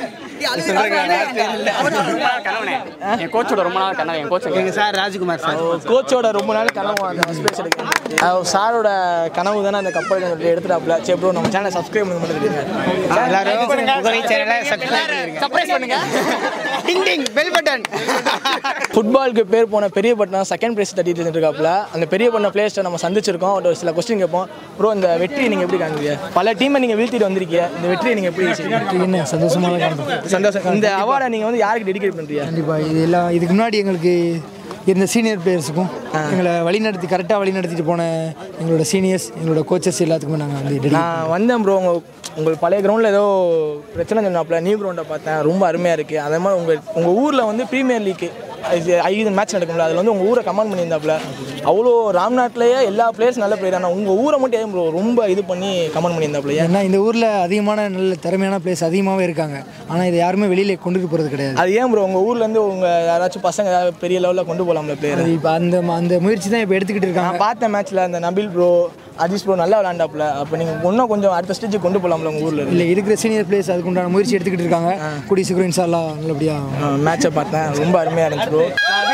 என் கோச்சோட ரொம்ப நாள் கனவு என் கோச் எங்கள் சார் ராஜ்குமார் சார். கோச்சோட ரொம்ப நாள் கனவு அந்த ஃபஸ்ட் பிளேஸ் எடுக்க சாரோட கனவு தானே அந்த கப்பல் எடுத்துட்டாப்ல. சரி ப்ரோ, நம்ம சேனலை சப்ஸ்கிரைப் பண்ணி மட்டும் எல்லாரும் உங்கள் சேனலை சப்ஸ்கிரைப் பண்ணுங்க. டிங் டிங் பெல் பட்டன். ஃபுட்பாலுக்கு பேர் போன பெரிய பட்டம் செகண்ட் பிளேஸ் தட்டிட்டு இருக்காப்ல. அந்த பெரிய பண்ண பிளேஸ்ட்டை நம்ம சந்திச்சிருக்கோம். ஒரு சில கொஸ்டின் கேட்போம். ப்ரோ, இந்த வெற்றியை நீங்கள் எப்படி காண்பீங்க? பல டீமை நீங்கள் வீழ்த்திட்டு வந்திருக்கீங்க. இந்த வெற்றியை நீங்கள் எப்படி என்ன சந்தோஷமாக காண்போம். சந்தோஷம். இந்த அவார்டை நீங்கள் வந்து யாருக்கு டெடிகேட் பண்ணுறீங்க? கண்டிப்பாக இது எல்லாம் இதுக்கு முன்னாடி எங்களுக்கு இருந்த சீனியர் பிளேயர்ஸுக்கும் எங்களை வழிநடத்தி கரெக்டாக வழி நடத்திட்டு போன எங்களோட சீனியர்ஸ், எங்களோட கோச்சஸ் எல்லாத்துக்குமே நாங்கள் வந்து நான் வந்தேன் ப்ரோ. உங்கள் உங்கள் பழைய கிரவுண்டில் ஏதோ பிரச்சனை சொன்னாப்புல. நியூ கிரவுண்டை பார்த்தேன், ரொம்ப அருமையாக இருக்குது. அதே மாதிரி உங்கள் உங்கள் ஊரில் வந்து ப்ரீமியர் லீக் ஐந்து மேட்ச் நடக்கும்ல, அதில் வந்து உங்கள் ஊரை கமெண்ட் பண்ணியிருந்தாப்புல. அவ்வளோ ராம்நாட்லேயே எல்லா பிளேயர்ஸ் நல்ல பிளேயர். ஆனால் உங்கள் ஊரை மட்டும் ஏன் ப்ரோ ரொம்ப இது பண்ணி கமெண்ட் பண்ணியிருந்தாப்புல? ஏன்னா இந்த ஊரில் அதிகமான நல்ல திறமையான பிளேயர்ஸ் அதிகமாகவே இருக்காங்க. ஆனால் இதை யாருமே வெளியில் கொண்டுட்டு போகிறது கிடையாது. அது ஏன் ப்ரோ உங்கள் ஊர்லேருந்து உங்கள் யாராச்சும் பசங்க ஏதாவது பெரிய லெவலில் கொண்டு போகலாம்ல பிளேயர்? இப்போ அந்த அந்த முயற்சி தான் இப்போ எடுத்துக்கிட்டு இருக்காங்க. நான் பார்த்த மேட்ச்சில் அந்த நபில் ப்ரோ, அஜீஸ் ப்ரோ நல்லா விளாண்டாப்புல. அப்போ நீங்கள் இன்னும் கொஞ்சம் அடுத்த ஸ்டேஜுக்கு கொண்டு போகலாம்ல உங்கள் ஊரில்? இல்லை, இருக்கிற சீனியர் பிளேயர்ஸ் அதுக்கு உண்டான முயற்சி எடுத்துக்கிட்டு இருக்காங்க. கூடிய சீக்கிரம் இன்ஷா அல்லாஹ் நல்லபடியாக மேட்சை பார்த்தேன், ரொம்ப அருமையாக இருந்துச்சு ப்ரோ.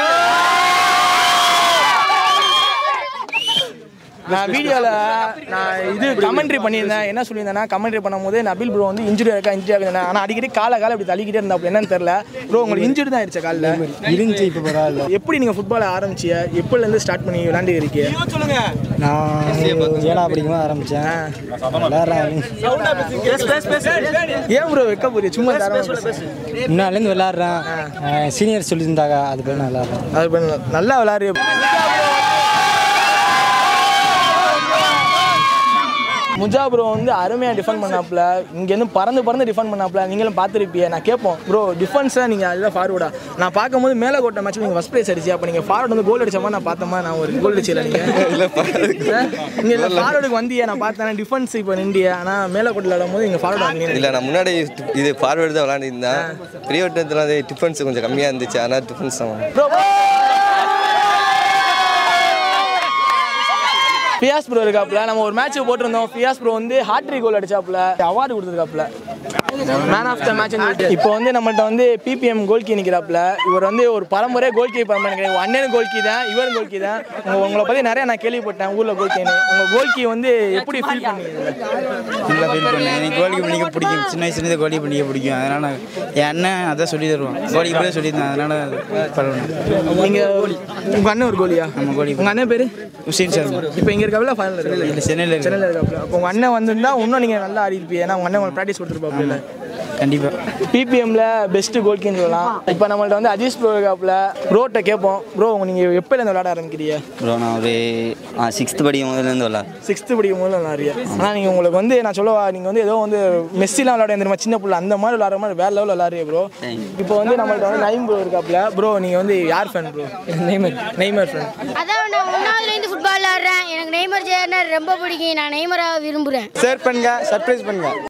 நான் வீடியோவில் நான் இது கமெண்ட்ரி பண்ணியிருந்தேன். என்ன சொல்லியிருந்தேன்னா, கமெண்ட்ரி பண்ணும்போது நபில் ப்ரோ வந்து இன்ஜுரி இருக்கா இன்ஜுரி ஆகுது. ஆனால் அடிக்கடி காலை காலை இப்படி தள்ளிக்கிட்டே இருந்தாப்புல. என்னன்னு தெரியல ப்ரோ, உங்களுக்கு இன்ஜுரி தான் ஆயிடுச்சு காலில் இருந்துச்சு. இப்போ பரவாயில்ல. எப்படி நீங்கள் ஃபுட்பாலை ஆரம்பிச்சிய? எப்போலேருந்து ஸ்டார்ட் பண்ணி விளாண்டு இருக்கீங்க? நான் ஏழாம் படிக்கும்போது ஆரம்பித்தேன். ஏன் ப்ரோ வைக்க போறிய? சும்மா முன்னாலேருந்து விளாட்றேன். சீனியர் சொல்லியிருந்தாங்க, அது பேர் நான் விளாட்றேன். அது நல்லா விளாட்றிய. முஜா ப்ரோ வந்து அருமையாக டிஃபெண்ட் பண்ணாப்புல. இங்கேருந்து பறந்து பறந்து டிஃபெண்ட் பண்ணாப்புல. நீங்களும் பார்த்துருப்பீங்க. நான் கேட்போம் ப்ரோ, டிஃபென்ஸாக நீங்கள் அதுதான் ஃபார்வர்டா. நான் பார்க்கும்போது மேலே கோட்டை மேட்ச் நீங்கள் ஃபஸ்ட் ப்ரைஸ் அடிச்சு. அப்போ நீங்கள் ஃபார்வர்டு வந்து கோல் அடிச்ச மாதிரி நான் பார்த்தோமா? நான் ஒரு கோல் அடிச்சில நீங்கள் நீங்கள் இல்லை ஃபார்வர்டுக்கு வந்தியா? நான் பார்த்தேன் டிஃபென்ஸ் இப்போ இந்தியா. ஆனால் மேலே கோட்டில் விளாடும் போது நீங்கள் ஃபார்வர்டு வந்தீங்க. இல்லை, நான் முன்னாடி இது ஃபார்வர்டு தான் விளாண்டுருந்தேன். பெரிய வட்டத்தில் வந்து டிஃபென்ஸ் கொஞ்சம் கம்மியாக இருந்துச்சு. ஆனால் டிஃபென்ஸ் தான் ப்ரோ. ஃபியாஸ் ப்ரோ இருக்காப்புல. நம்ம ஒரு மேட்ச் போட்டிருந்தோம். ஃபியாஸ் ப்ரோ வந்து ஹாட்ரிக் கோல் அடிச்சாப்புல. அவார்டு கொடுத்துருக்காப்புல, மேன் ஆஃப் த மேட்ச். இப்போ வந்து நம்மள்ட்ட வந்து பிபிஎம் கோல் கீ நிற்கிறாப்புல. இவர் வந்து ஒரு பரம்பரை கோல் கீ பரம்பரை. அண்ணனும் கோல் கீ தான், இவரும் கோல் கீ தான். உங்கள் உங்களை பற்றி நிறைய நான் கேள்விப்பட்டேன் ஊரில் கோல் கீன்னு. உங்கள் கோல் கீ வந்து எப்படி ஃபீல் பண்ணீங்க? நல்லா ஃபீல் பண்ணேன். எனக்கு கோல் கீ பண்ணிக்க பிடிக்கும். சின்ன வயசுலேருந்து கோல் கீ பண்ணிக்க பிடிக்கும். அதனால் என் அண்ணன் அதான் சொல்லி தருவான். கோல் கீ சொல்லியிருந்தேன். அதனால் பரவாயில்ல. நீங்கள் உங்கள் அண்ணன் ஒரு கோலியா? நம்ம கோல் கீ. உங்கள் அண்ணன் பேர் ஹுசைன் சார். இப்போ இங்கே இருக்காப்புல, ஃபைனல் இருக்காப்புல. இல்லை, சென்னையில் சென்னையில் இருக்காப்புல. அப்போ உங்கள் அண்ணன் வந்திருந்தா இன்னும் நீங்கள் நல்லா ஆடிருப்பீங்க. ஏன்னா உங்கள் அண்ணன் உங்களுக்கு ப்ராக்டிஸ் கொடுத்துருப்பாப்புல. கண்டிப்பாக பிபிஎம்ல பெஸ்ட் கோல் கீன்னு சொல்லலாம். இப்போ நம்மள்ட்ட வந்து அஜீஸ் ப்ரோ இருக்காப்புல. ப்ரோட்ட கேட்போம். ப்ரோ, நீங்கள் எப்போலேருந்து விளையாட ஆரம்பிக்கிறீங்க? ப்ரோ, நான் ஒரு சிக்ஸ்த்து படிக்கும் போதுலேருந்து விளாட் சிக்ஸ்த்து படிக்கும் போது விளாட்றியா? ஆனால் நீங்கள் உங்களுக்கு வந்து நான் சொல்லவா, நீங்கள் வந்து ஏதோ வந்து மெஸ்ஸிலாம் விளையாட தெரியுமா? சின்ன பிள்ளை அந்த மாதிரி விளாட்ற மாதிரி வேறு லெவலில் விளாட்றியா ப்ரோ? இப்போ வந்து நம்மள்ட்ட வந்து நைம் ப்ரோ இருக்காப்புல. ப்ரோ, நீங்கள் வந்து யார் fan bro? Neymar. Neymar fan. அதான் நான் ஒன்றாவதுலேருந்து ஃபுட்பால் விளாட்றேன். எனக்கு நெய்மர் ஜெயர்னர் ரொம்ப பிடிக்கும். நான் நெய்மராக விரும்புகிறேன். ஷேர் பண்ணுங்க, சர்ப்ரைஸ் பண்ணுங்க.